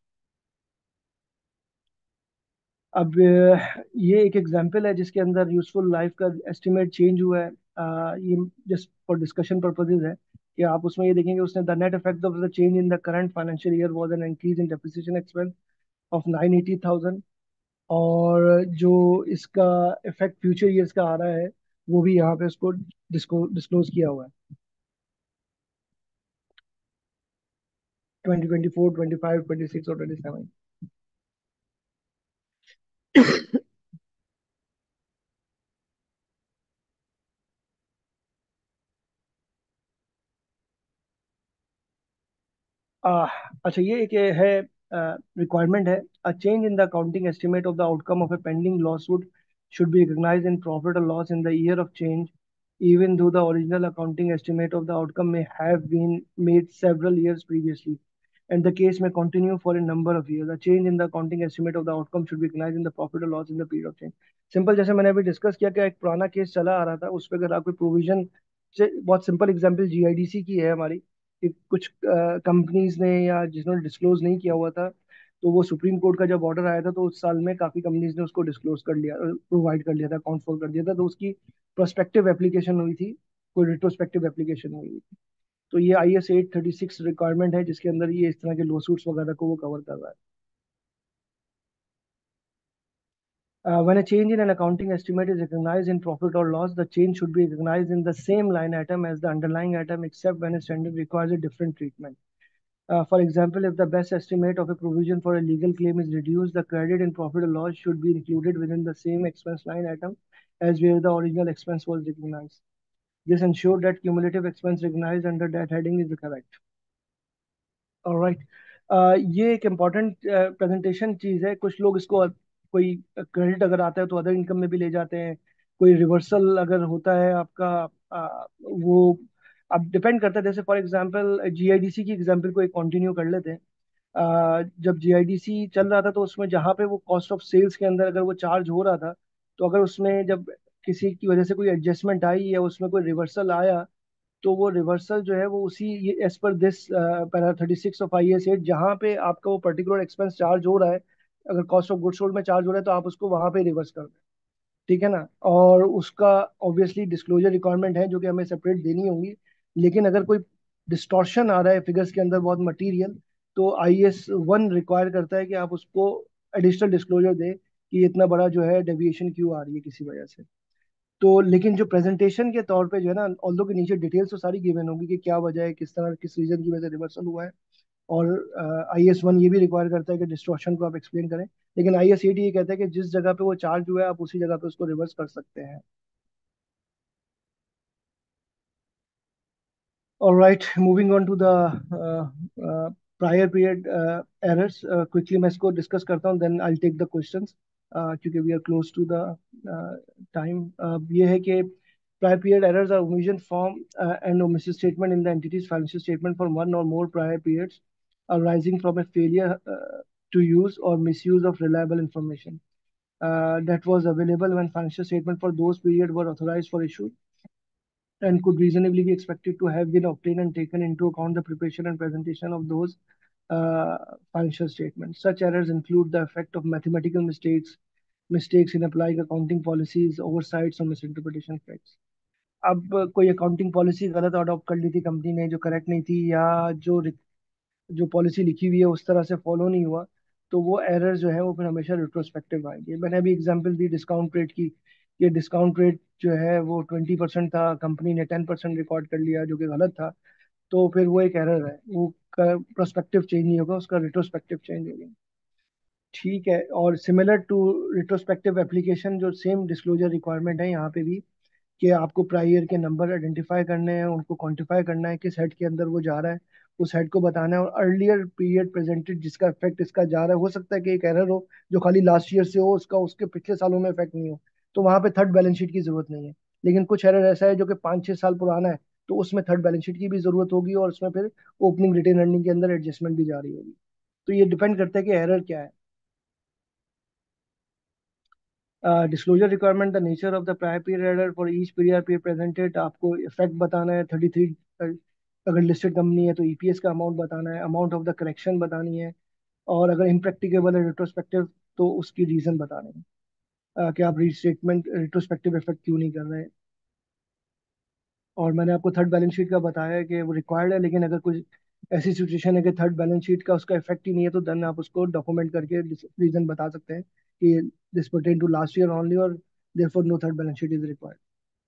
अब अ, ये एक एग्जांपल है जिसके अंदर यूजफुल लाइफ का एस्टिमेट चेंज हुआ है। अ, ये जस्ट फॉर डिस्कशन पर्पजेज है कि आप उसमें ये देखेंगे उसने the net effect of the change in the current financial year was an increase in depreciation expense of nine eighty thousand. और जो इसका इफेक्ट फ्यूचर ईयर्स का आ रहा है वो भी यहाँ पे उसको डिस्क्लोज किया हुआ है, twenty twenty four, twenty five, twenty six और ट्वेंटी सेवन। आ, अच्छा, ये एक ये है रिक्वायरमेंट है। A change in the accounting estimate of the outcome of a pending lawsuit should be recognized in profit or loss in the year of change, even though the original accounting estimate of the outcome may have been made several years previously, and the case may continue for a number of years. A change in the accounting estimate of the outcome should be recognized in the profit or loss in the period of change. Simple, जैसे मैंने अभी discuss किया कि एक पुराना case चला आ रहा था, उस पर अगर आप कोई प्रोविजन से, बहुत सिंपल एग्जांपल जीआईडीसी की है हमारी, कि कुछ कंपनीज ने या जिन्होंने डिस्क्लोज नहीं किया हुआ था, तो वो सुप्रीम कोर्ट का जब ऑर्डर आया था तो उस साल में काफी कंपनीज ने उसको डिस्क्लोज कर लिया, प्रोवाइड कर लिया था, अकाउंट फॉर कर दिया था, तो उसकी प्रोस्पेक्टिव एप्लीकेशन हुई थी, कोई रिट्रोस्पेक्टिव एप्लीकेशन हुई थी। तो ये I S eight thirty six requirement है जिसके अंदर ये इस तरह के लॉ सूट्स वगैरह को वो कवर कर रहा है। Uh, when a change in an accounting estimate is recognized in profit or loss, the change should be recognized in the same line item as the underlying item, except when a standard requires a different treatment. Uh, for example, if the best estimate of a provision for a legal claim is reduced, the credit in profit or loss should be included within the same expense line item as where the original expense was recognized. This ensures that cumulative expense recognized under that heading is correct. Alright, ये एक important presentation चीज़ है। कुछ लोग इसको कोई credit अगर आता है तो अदर इनकम में भी ले जाते हैं, कोई रिवर्सल अगर होता है आपका, अ, वो अब डिपेंड करता है। जैसे फॉर एग्जांपल जीआईडीसी की एग्जांपल को एक कंटिन्यू कर लेते हैं। अ, जब जीआईडीसी चल रहा था तो उसमें जहाँ पे वो कॉस्ट ऑफ सेल्स के अंदर अगर वो चार्ज हो रहा था, तो अगर उसमें जब किसी की वजह से कोई एडजस्टमेंट आई या उसमें कोई रिवर्सल आया, तो वो रिवर्सल जो है वो उसी एज पर this para thirty six of I S eight, जहाँ पे आपका वो पर्टिकुलर एक्सपेंस चार्ज हो रहा है, अगर कॉस्ट ऑफ गुड्स सोल्ड में चार्ज हो रहा है तो आप उसको वहां पे रिवर्स कर दें। ठीक है ना। और उसका ऑब्वियसली डिस्क्लोजर रिक्वायरमेंट है जो कि हमें सेपरेट देनी होंगी। लेकिन अगर कोई डिस्टॉर्शन आ रहा है फिगर्स के अंदर बहुत मटीरियल, तो आई एस वन रिक्वायर करता है कि आप उसको एडिशनल डिस्क्लोजर दें कि इतना बड़ा जो है डेविएशन क्यों आ रही है किसी वजह से। तो लेकिन जो प्रेजेंटेशन के तौर पे जो है ना, ऑल्दो के नीचे डिटेल्स तो सारी गिवन होगी कि क्या वजह है, किस तरह किस रीजन की वजह से रिवर्सल हुआ है। और आई एस वन ये भी रिक्वायर करता है कि डिस्टॉर्शन को आप एक्सप्लेन करें। लेकिन आई एस एट ये कहता है कि जिस जगह पे वो चार्ज हुआ है आप उसी जगह पे उसको रिवर्स कर सकते हैं। All right, moving on to the uh, uh, prior period uh, errors. Uh, quickly मैं इसको डिस्कस करता हूँ, then I'll take the questions uh, क्योंकि we are close to the uh, time. Uh, ये है कि prior period errors are omission form uh, and omission statement in the entity's financial statement for one or more prior periods arising from a failure uh, to use or misuse of reliable information uh, that was available when financial statement for those periods were authorized for issue and could reasonably be expected to have been obtained and taken into account the preparation and presentation of those uh, financial statements. Such errors include the effect of mathematical mistakes, mistakes in applying accounting policies, oversights, or misinterpretation facts. अब कोई accounting policy गलत adopt कर ली थी company ने जो correct नहीं थी, या जो जो पॉलिसी लिखी हुई है उस तरह से फॉलो नहीं हुआ, तो वो एरर जो है वो फिर हमेशा रिट्रोस्पेक्टिव आएंगे। मैंने अभी एग्जांपल दी डिस्काउंट रेट की। ये डिस्काउंट रेट जो है वो ट्वेंटी परसेंट था, कंपनी ने टेन परसेंट रिकॉर्ड कर लिया जो कि गलत था। तो फिर वो एक एरर है, वो प्रोस्पेक्टिव चेंज नहीं होगा, उसका रिट्रोस्पेक्टिव चेंज होगा। ठीक है। और सिमिलर टू रिट्रोस्पेक्टिव एप्लीकेशन जो सेम डिस्क्लोजर रिक्वायरमेंट है यहाँ पे भी, कि आपको प्रायर के नंबर आइडेंटिफाई करने हैं, उनको क्वांटिफाई करना है किस हेड के अंदर वो जा रहा है, उस हेड को बताना है, और अर्लियर पीरियड प्रेजेंटेड जिसका इफेक्ट इसका जा रहा है। हो सकता है कि एक एरर हो जो खाली लास्ट ईयर से हो, उसका उसके पिछले सालों में इफेक्ट नहीं हो, तो वहां पे थर्ड बैलेंस शीट की जरूरत नहीं है। लेकिन कुछ एरर ऐसा है जो कि पाँच छह साल पुराना है, तो उसमें थर्ड बैलेंस शीट की भी जरूरत होगी, और उसमें फिर ओपनिंग रिटेन अर्निंग के अंदर एडजस्टमेंट भी जा रही होगी। तो ये डिपेंड करता है कि एरर क्या है। Disclosure requirement, the nature of the prior period error for each period period presented, आपको इफेक्ट बताना है थर्टी थ्री। अगर लिस्टेड कंपनी है तो ई पी एस का अमाउंट बताना है, अमाउंट ऑफ द करेक्शन बतानी है, और अगर इम्प्रैक्टिकेबल है रिट्रोस्पेक्टिव तो उसकी रीजन बताने हैं uh, कि आप रीस्टेटमेंट रिट्रोस्पेक्टिव इफेक्ट क्यों नहीं कर रहे हैं। और मैंने आपको थर्ड बैलेंस शीट का बताया है कि वो रिक्वायर्ड है, लेकिन अगर कुछ ऐसी सिचुएशन है कि थर्ड बैलेंस शीट का उसका इफेक्ट ही नहीं है, तो देन आप उसको डॉक्यूमेंट करके रीजन बता सकते हैं कि this pertain to last year only, और therefore no third balance sheet is required.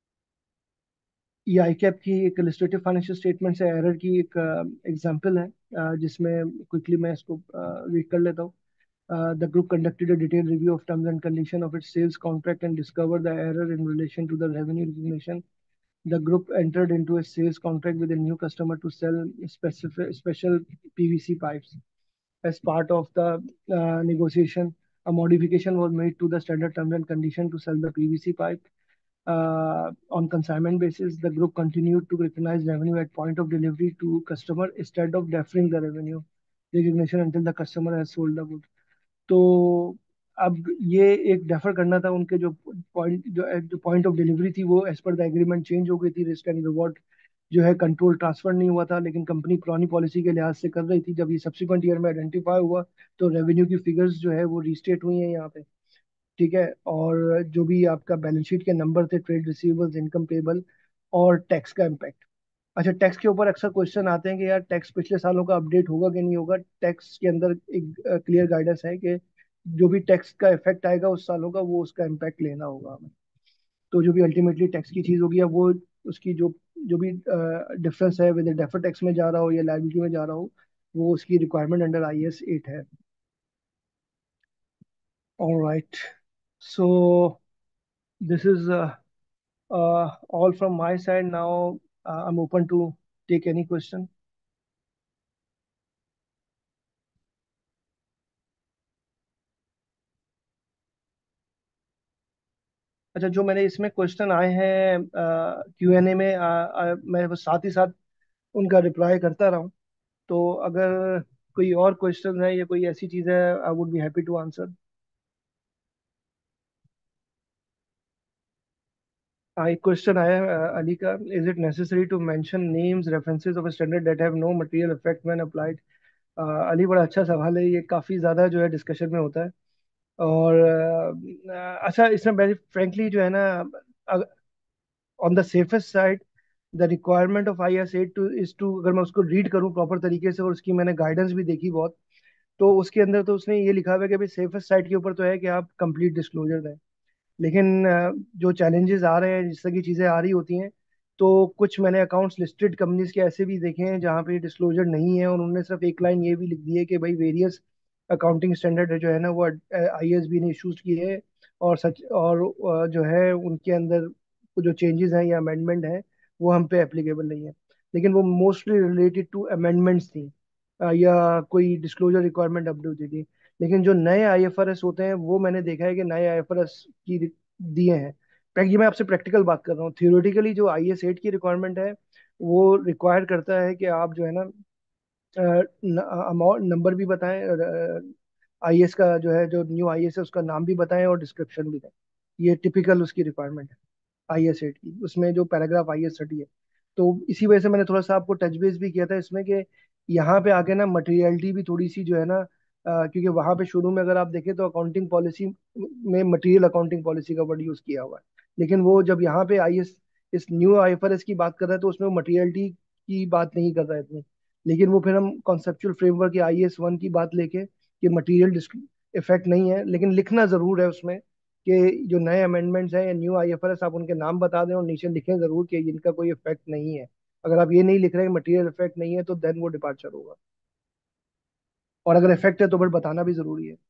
ये आई कैप की एक इलस्ट्रेटिव फाइनेंशियल स्टेटमेंट से एरर की एक एग्जांपल है, uh, जिसमें क्विकली मैं इसको रीड कर लेता हूँ। Uh, the group conducted a detailed review of terms and conditions of its sales contract and discovered the error in relation to the revenue recognition. The group entered into a sales contract with a new customer to sell specific special P V C pipes. As part of the uh, negotiation, a modification was made to the standard terms and conditions to sell the P V C pipe uh, on consignment basis. The group continued to recognize revenue at point of delivery to customer instead of deferring the revenue recognition until the customer has sold the goods. तो अब ये एक defer करना था, उनके जो point जो जो पॉइंट ऑफ डिलीवरी थी वो as per the agreement change हो गई थी, रिस्क एंड रिवॉर्ड जो है कंट्रोल ट्रांसफर नहीं हुआ था, लेकिन कंपनी पुरानी पॉलिसी के लिहाज से कर रही थी। जब ये सब्सिक्वेंट ईयर में आइडेंटिफाई हुआ तो रेवेन्यू की फिगर्स जो है वो रीस्टेट हुई हैं यहाँ पे। ठीक है। और जो भी आपका बैलेंस शीट के नंबर थे, ट्रेड रिसीवेबल्स, इनकम पेबल, और टैक्स का इम्पैक्ट। अच्छा, टैक्स के ऊपर अक्सर क्वेश्चन आते हैं कि यार टैक्स पिछले सालों का अपडेट होगा कि नहीं होगा। टैक्स के अंदर एक क्लियर गाइडेंस है कि जो भी टैक्स का इफेक्ट आएगा उस सालों का, वो उसका इम्पैक्ट लेना होगा हमें। तो जो भी अल्टीमेटली टैक्स की चीज होगी, अब वो उसकी जो जो भी डिफरेंस है, विद डेफर टैक्स में जा रहा हो या लाइबिलिटी में जा रहा हो, वो उसकी requirement under I S eight है। All right, so this is all from my side now. I am open to take any question. अच्छा, जो मैंने इसमें क्वेश्चन आए हैं क्यू एन ए में, आ, आ, मैं बस साथ ही साथ उनका रिप्लाई करता रहा हूँ। तो अगर कोई और क्वेश्चन है या कोई ऐसी चीज़ है, I would be happy to answer. हाँ, एक क्वेश्चन आया है अ, अली का। Is it necessary to mention names references of standard that have no material effect when applied? Ali, बड़ा अच्छा सवाल है ये, काफ़ी ज़्यादा जो है डिस्कशन में होता है। और अ, अच्छा, इसमें वेरी फ्रेंकली जो है ना, on the safest side, the requirement of I S eight two is to, अगर मैं उसको रीड करूँ प्रॉपर तरीके से, और उसकी मैंने गाइडेंस भी देखी बहुत, तो उसके अंदर तो उसने ये लिखा हुआ है कि भाई सेफेस्ट साइड के ऊपर तो है कि आप कंप्लीट डिस्क्लोजर दें। लेकिन अ, जो चैलेंजेस आ रहे हैं, जिस तरह की चीज़ें आ रही होती हैं, तो कुछ मैंने अकाउंट्स लिस्टेड कंपनीज के ऐसे भी देखे हैं जहाँ पे डिस्क्लोजर नहीं है, और उन्होंने सिर्फ एक लाइन ये भी लिख दी है कि भाई वेरियस अकाउंटिंग स्टैंडर्ड जो है ना, वो आई एस बी ने इशूज किए हैं, और सच और अ, जो है उनके अंदर वो जो चेंजेस हैं या अमेंडमेंट है, वो हम पे एप्लीकेबल नहीं है। लेकिन वो मोस्टली रिलेटेड टू अमेंडमेंट्स थी, अ, या कोई डिस्क्लोजर रिक्वायरमेंट अपडेट होती थी। लेकिन जो नए आई एफ आर एस होते हैं, वो मैंने देखा है कि नए आई एफ आर एस की दिए हैं। प्रैक्- ये मैं आपसे प्रैक्टिकल बात कर रहा हूँ। थियोरेटिकली जो आई एस एट की रिक्वायरमेंट है, वो रिक्वायर करता है कि आप जो है ना, अमाउंट नंबर भी बताएं, आई एस का जो है, जो न्यू आई एस है उसका नाम भी बताएं और डिस्क्रिप्शन भी दें। ये टिपिकल उसकी रिक्वायरमेंट है आई एस एट की, उसमें जो पैराग्राफ आई एस थर्टी है। तो इसी वजह से मैंने थोड़ा सा आपको टच बेस भी किया था इसमें, कि यहाँ पे आके ना मटेरियलिटी भी थोड़ी सी जो है ना, अ, क्योंकि वहां पे शुरू में अगर आप देखें तो अकाउंटिंग पॉलिसी में मटेरियल अकाउंटिंग पॉलिसी का वर्ड यूज किया हुआ है। लेकिन वो जब यहाँ पे आई एस, इस new I F R S की बात कर रहा है, तो उसमें मटेरियलिटी की बात नहीं कर रहा है इतनी। लेकिन वो फिर हम कॉन्सेप्चुअल फ्रेमवर्क या आई एस वन की बात लेके, कि मटेरियल इफेक्ट नहीं है, लेकिन लिखना जरूर है उसमें कि जो नए अमेंडमेंट्स हैं या new I F R S, आप उनके नाम बता दें और नीचे लिखें जरूर कि इनका कोई इफेक्ट नहीं है। अगर आप ये नहीं लिख रहे हैं मटेरियल इफेक्ट नहीं है, तो देन वो डिपार्चर होगा। और अगर इफेक्ट है तो फिर बताना भी जरूरी है।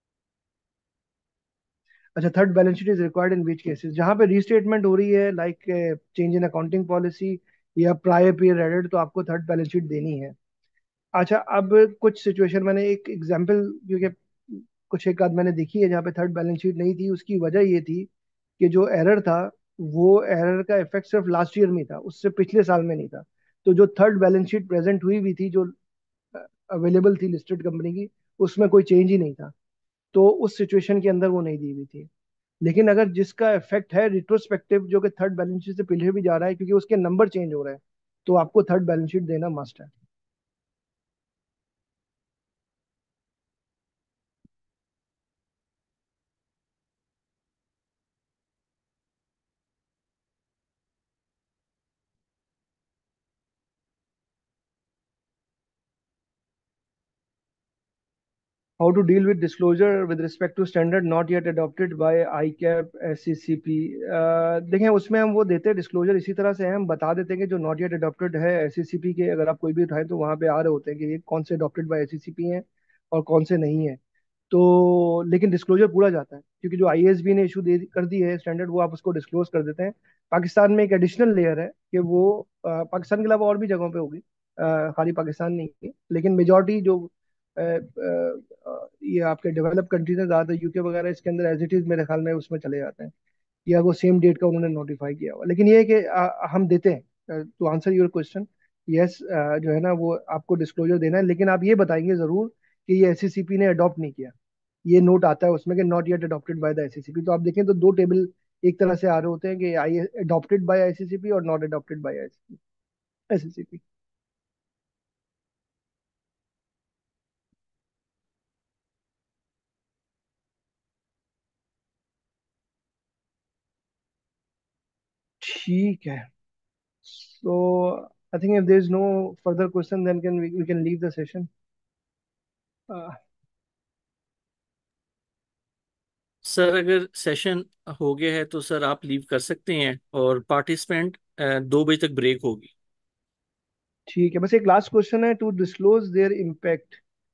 अच्छा, third balance sheet is required in which cases, जहां पे रीस्टेटमेंट हो रही है, like change in accounting policy या प्रायर पीरियड एडेड, तो आपको थर्ड बैलेंस शीट देनी है। अच्छा, अब कुछ सिचुएशन मैंने एक एग्जांपल, क्योंकि कुछ एक आध मैंने देखी है जहाँ पे थर्ड बैलेंस शीट नहीं थी। उसकी वजह ये थी कि जो एरर था, वो एरर का इफेक्ट सिर्फ लास्ट ईयर में था, उससे पिछले साल में नहीं था। तो जो थर्ड बैलेंस शीट प्रेजेंट हुई हुई थी, जो अवेलेबल थी लिस्टेड कंपनी की, उसमें कोई चेंज ही नहीं था। तो उस सिचुएशन के अंदर वो नहीं दी हुई थी। लेकिन अगर जिसका इफेक्ट है रिट्रोस्पेक्टिव, जो कि थर्ड बैलेंस शीट से पीछे भी जा रहा है, क्योंकि उसके नंबर चेंज हो रहे हैं, तो आपको थर्ड बैलेंस शीट देना मस्ट है। How to deal with disclosure with respect to standard not yet adopted by I CAP S C C P? अह, देखें, उसमें हम वो देते हैं डिस्क्लोजर इसी तरह से है, हम बता देते हैं कि जो नॉट येट अडॉप्टेड है एस सी सी पी के, अगर आप कोई भी उठाएं तो वहाँ पे आ रहे होते हैं कि ये कौन से adopted by S C C P हैं और कौन से नहीं है। तो लेकिन डिस्क्लोजर पूरा जाता है, क्योंकि जो आई एस बी ने इशू दे कर दी है स्टैंडर्ड, वो आप उसको डिस्क्लोज कर देते हैं। पाकिस्तान में एक एडिशनल लेयर है कि वो अह, पाकिस्तान के अलावा और भी जगहों पे होगी, अह, खाली पाकिस्तान नहीं है, लेकिन मेजोरिटी जो अ, अ, ये आपके डेवलप कंट्रीज में, ज्यादा यूके वगैरह, इसके अंदर एज इट इज मेरे ख्याल में उसमें चले जाते हैं, या वो सेम डेट का उन्होंने नोटिफाई किया हुआ। लेकिन ये है कि अ, हम देते हैं, to answer your question, yes, जो है ना वो आपको डिस्क्लोजर देना है, लेकिन आप ये बताएंगे जरूर कि ये एस सी सी पी ने अडॉप्ट नहीं किया। ये नोट आता है उसमें कि not yet adopted by the S C C P. तो आप देखें तो दो टेबल एक तरह से आ रहे होते हैं कि I adopted by I C C P और not adopted by S C C P. ठीक है। So I think if there is no further question, then can we, we can leave the session. Uh, sir अगर session हो गया है तो sir आप leave कर सकते हैं, और पार्टिसिपेंट दो बजे तक ब्रेक होगी। ठीक है, बस एक लास्ट क्वेश्चन है, to disclose their impact.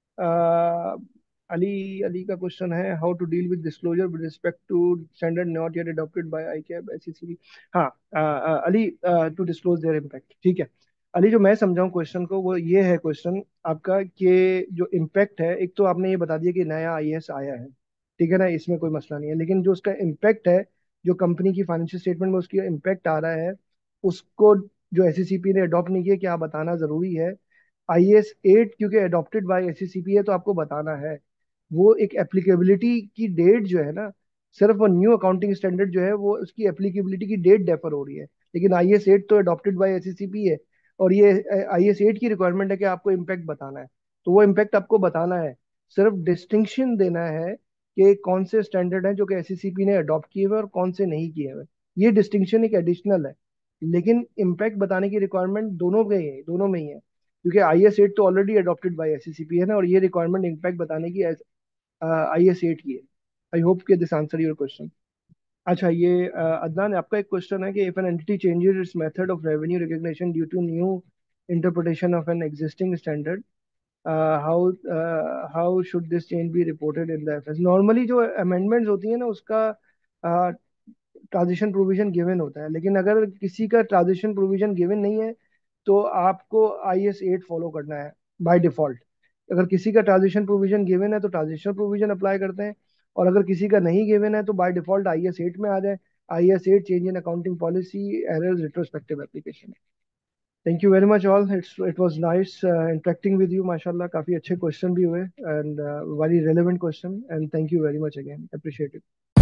Ali Ali का क्वेश्चन है, how to deal with disclosure with respect to standard not yet adopted by ICAP S C C B. हाँ, अ, अ, Ali, to disclose their impact, ठीक है। अली, जो मैं समझाऊं क्वेश्चन को, वो ये है क्वेश्चन आपका, कि जो इम्पैक्ट है, एक तो आपने ये बता दिया कि नया आई ए एस आया है, ठीक है ना, इसमें कोई मसला नहीं है। लेकिन जो उसका इम्पैक्ट है, जो कंपनी की फाइनेंशियल स्टेटमेंट में उसकी इम्पैक्ट आ रहा है, उसको जो एस सी सी पी ने अडॉप्ट नहीं किया, क्या बताना जरूरी है। आई एस एट क्योंकि adopted by S C C P है, तो आपको बताना है। वो एक एप्लीकेबिलिटी की डेट जो है ना, सिर्फ वो न्यू अकाउंटिंग स्टैंडर्ड जो है, वो उसकी एप्लीकेबिलिटी की डेट डेफर हो रही है। लेकिन आई एस एट तो adopted by S C C P है, और ये आई एस एट की रिक्वायरमेंट है कि आपको इम्पैक्ट बताना है। तो वो इम्पैक्ट आपको बताना है, सिर्फ डिस्टिंक्शन देना है कि कौन से स्टैंडर्ड हैं जो कि एससीसीपी ने अडॉप्ट किए हुए और कौन से नहीं किए हुए। ये डिस्टिंक्शन एक एडिशनल है, लेकिन इम्पैक्ट बताने की रिक्वायरमेंट दोनों में ही है, दोनों में ही है, क्योंकि आई एस एट तो ऑलरेडी अडॉप्टेड बाय एससीसीपी है ना, और ये रिक्वायरमेंट इम्पैक्ट बताने की आई एस एट की है। आई होप कि दिस आंसर योर क्वेश्चन। अच्छा, ये अ, अदनान, आपका एक क्वेश्चन है कि if an entity changes its method of revenue recognition due to new interpretation of an existing standard, how how should this change be reported in the FS. Normally जो amendments होती है ना, उसका ट्रांजिशन प्रोविजन गिवन होता है, लेकिन अगर किसी का ट्रांजिशन प्रोविजन गिवन नहीं है तो आपको आई एस एट फॉलो करना है बाय डिफॉल्ट। अगर किसी का ट्रांजिशन प्रोविजन गिवन है तो ट्रांजिशन प्रोविजन अप्लाई करते हैं, और अगर किसी का नहीं गिवन है तो by default I S eight में आ जाए। I S eight change in accounting policy errors retrospective application. Thank you very much all, it's it was nice interacting with you, माशाल्लाह काफी अच्छे क्वेश्चन भी हुए and very relevant question, and thank you very much again, appreciate it.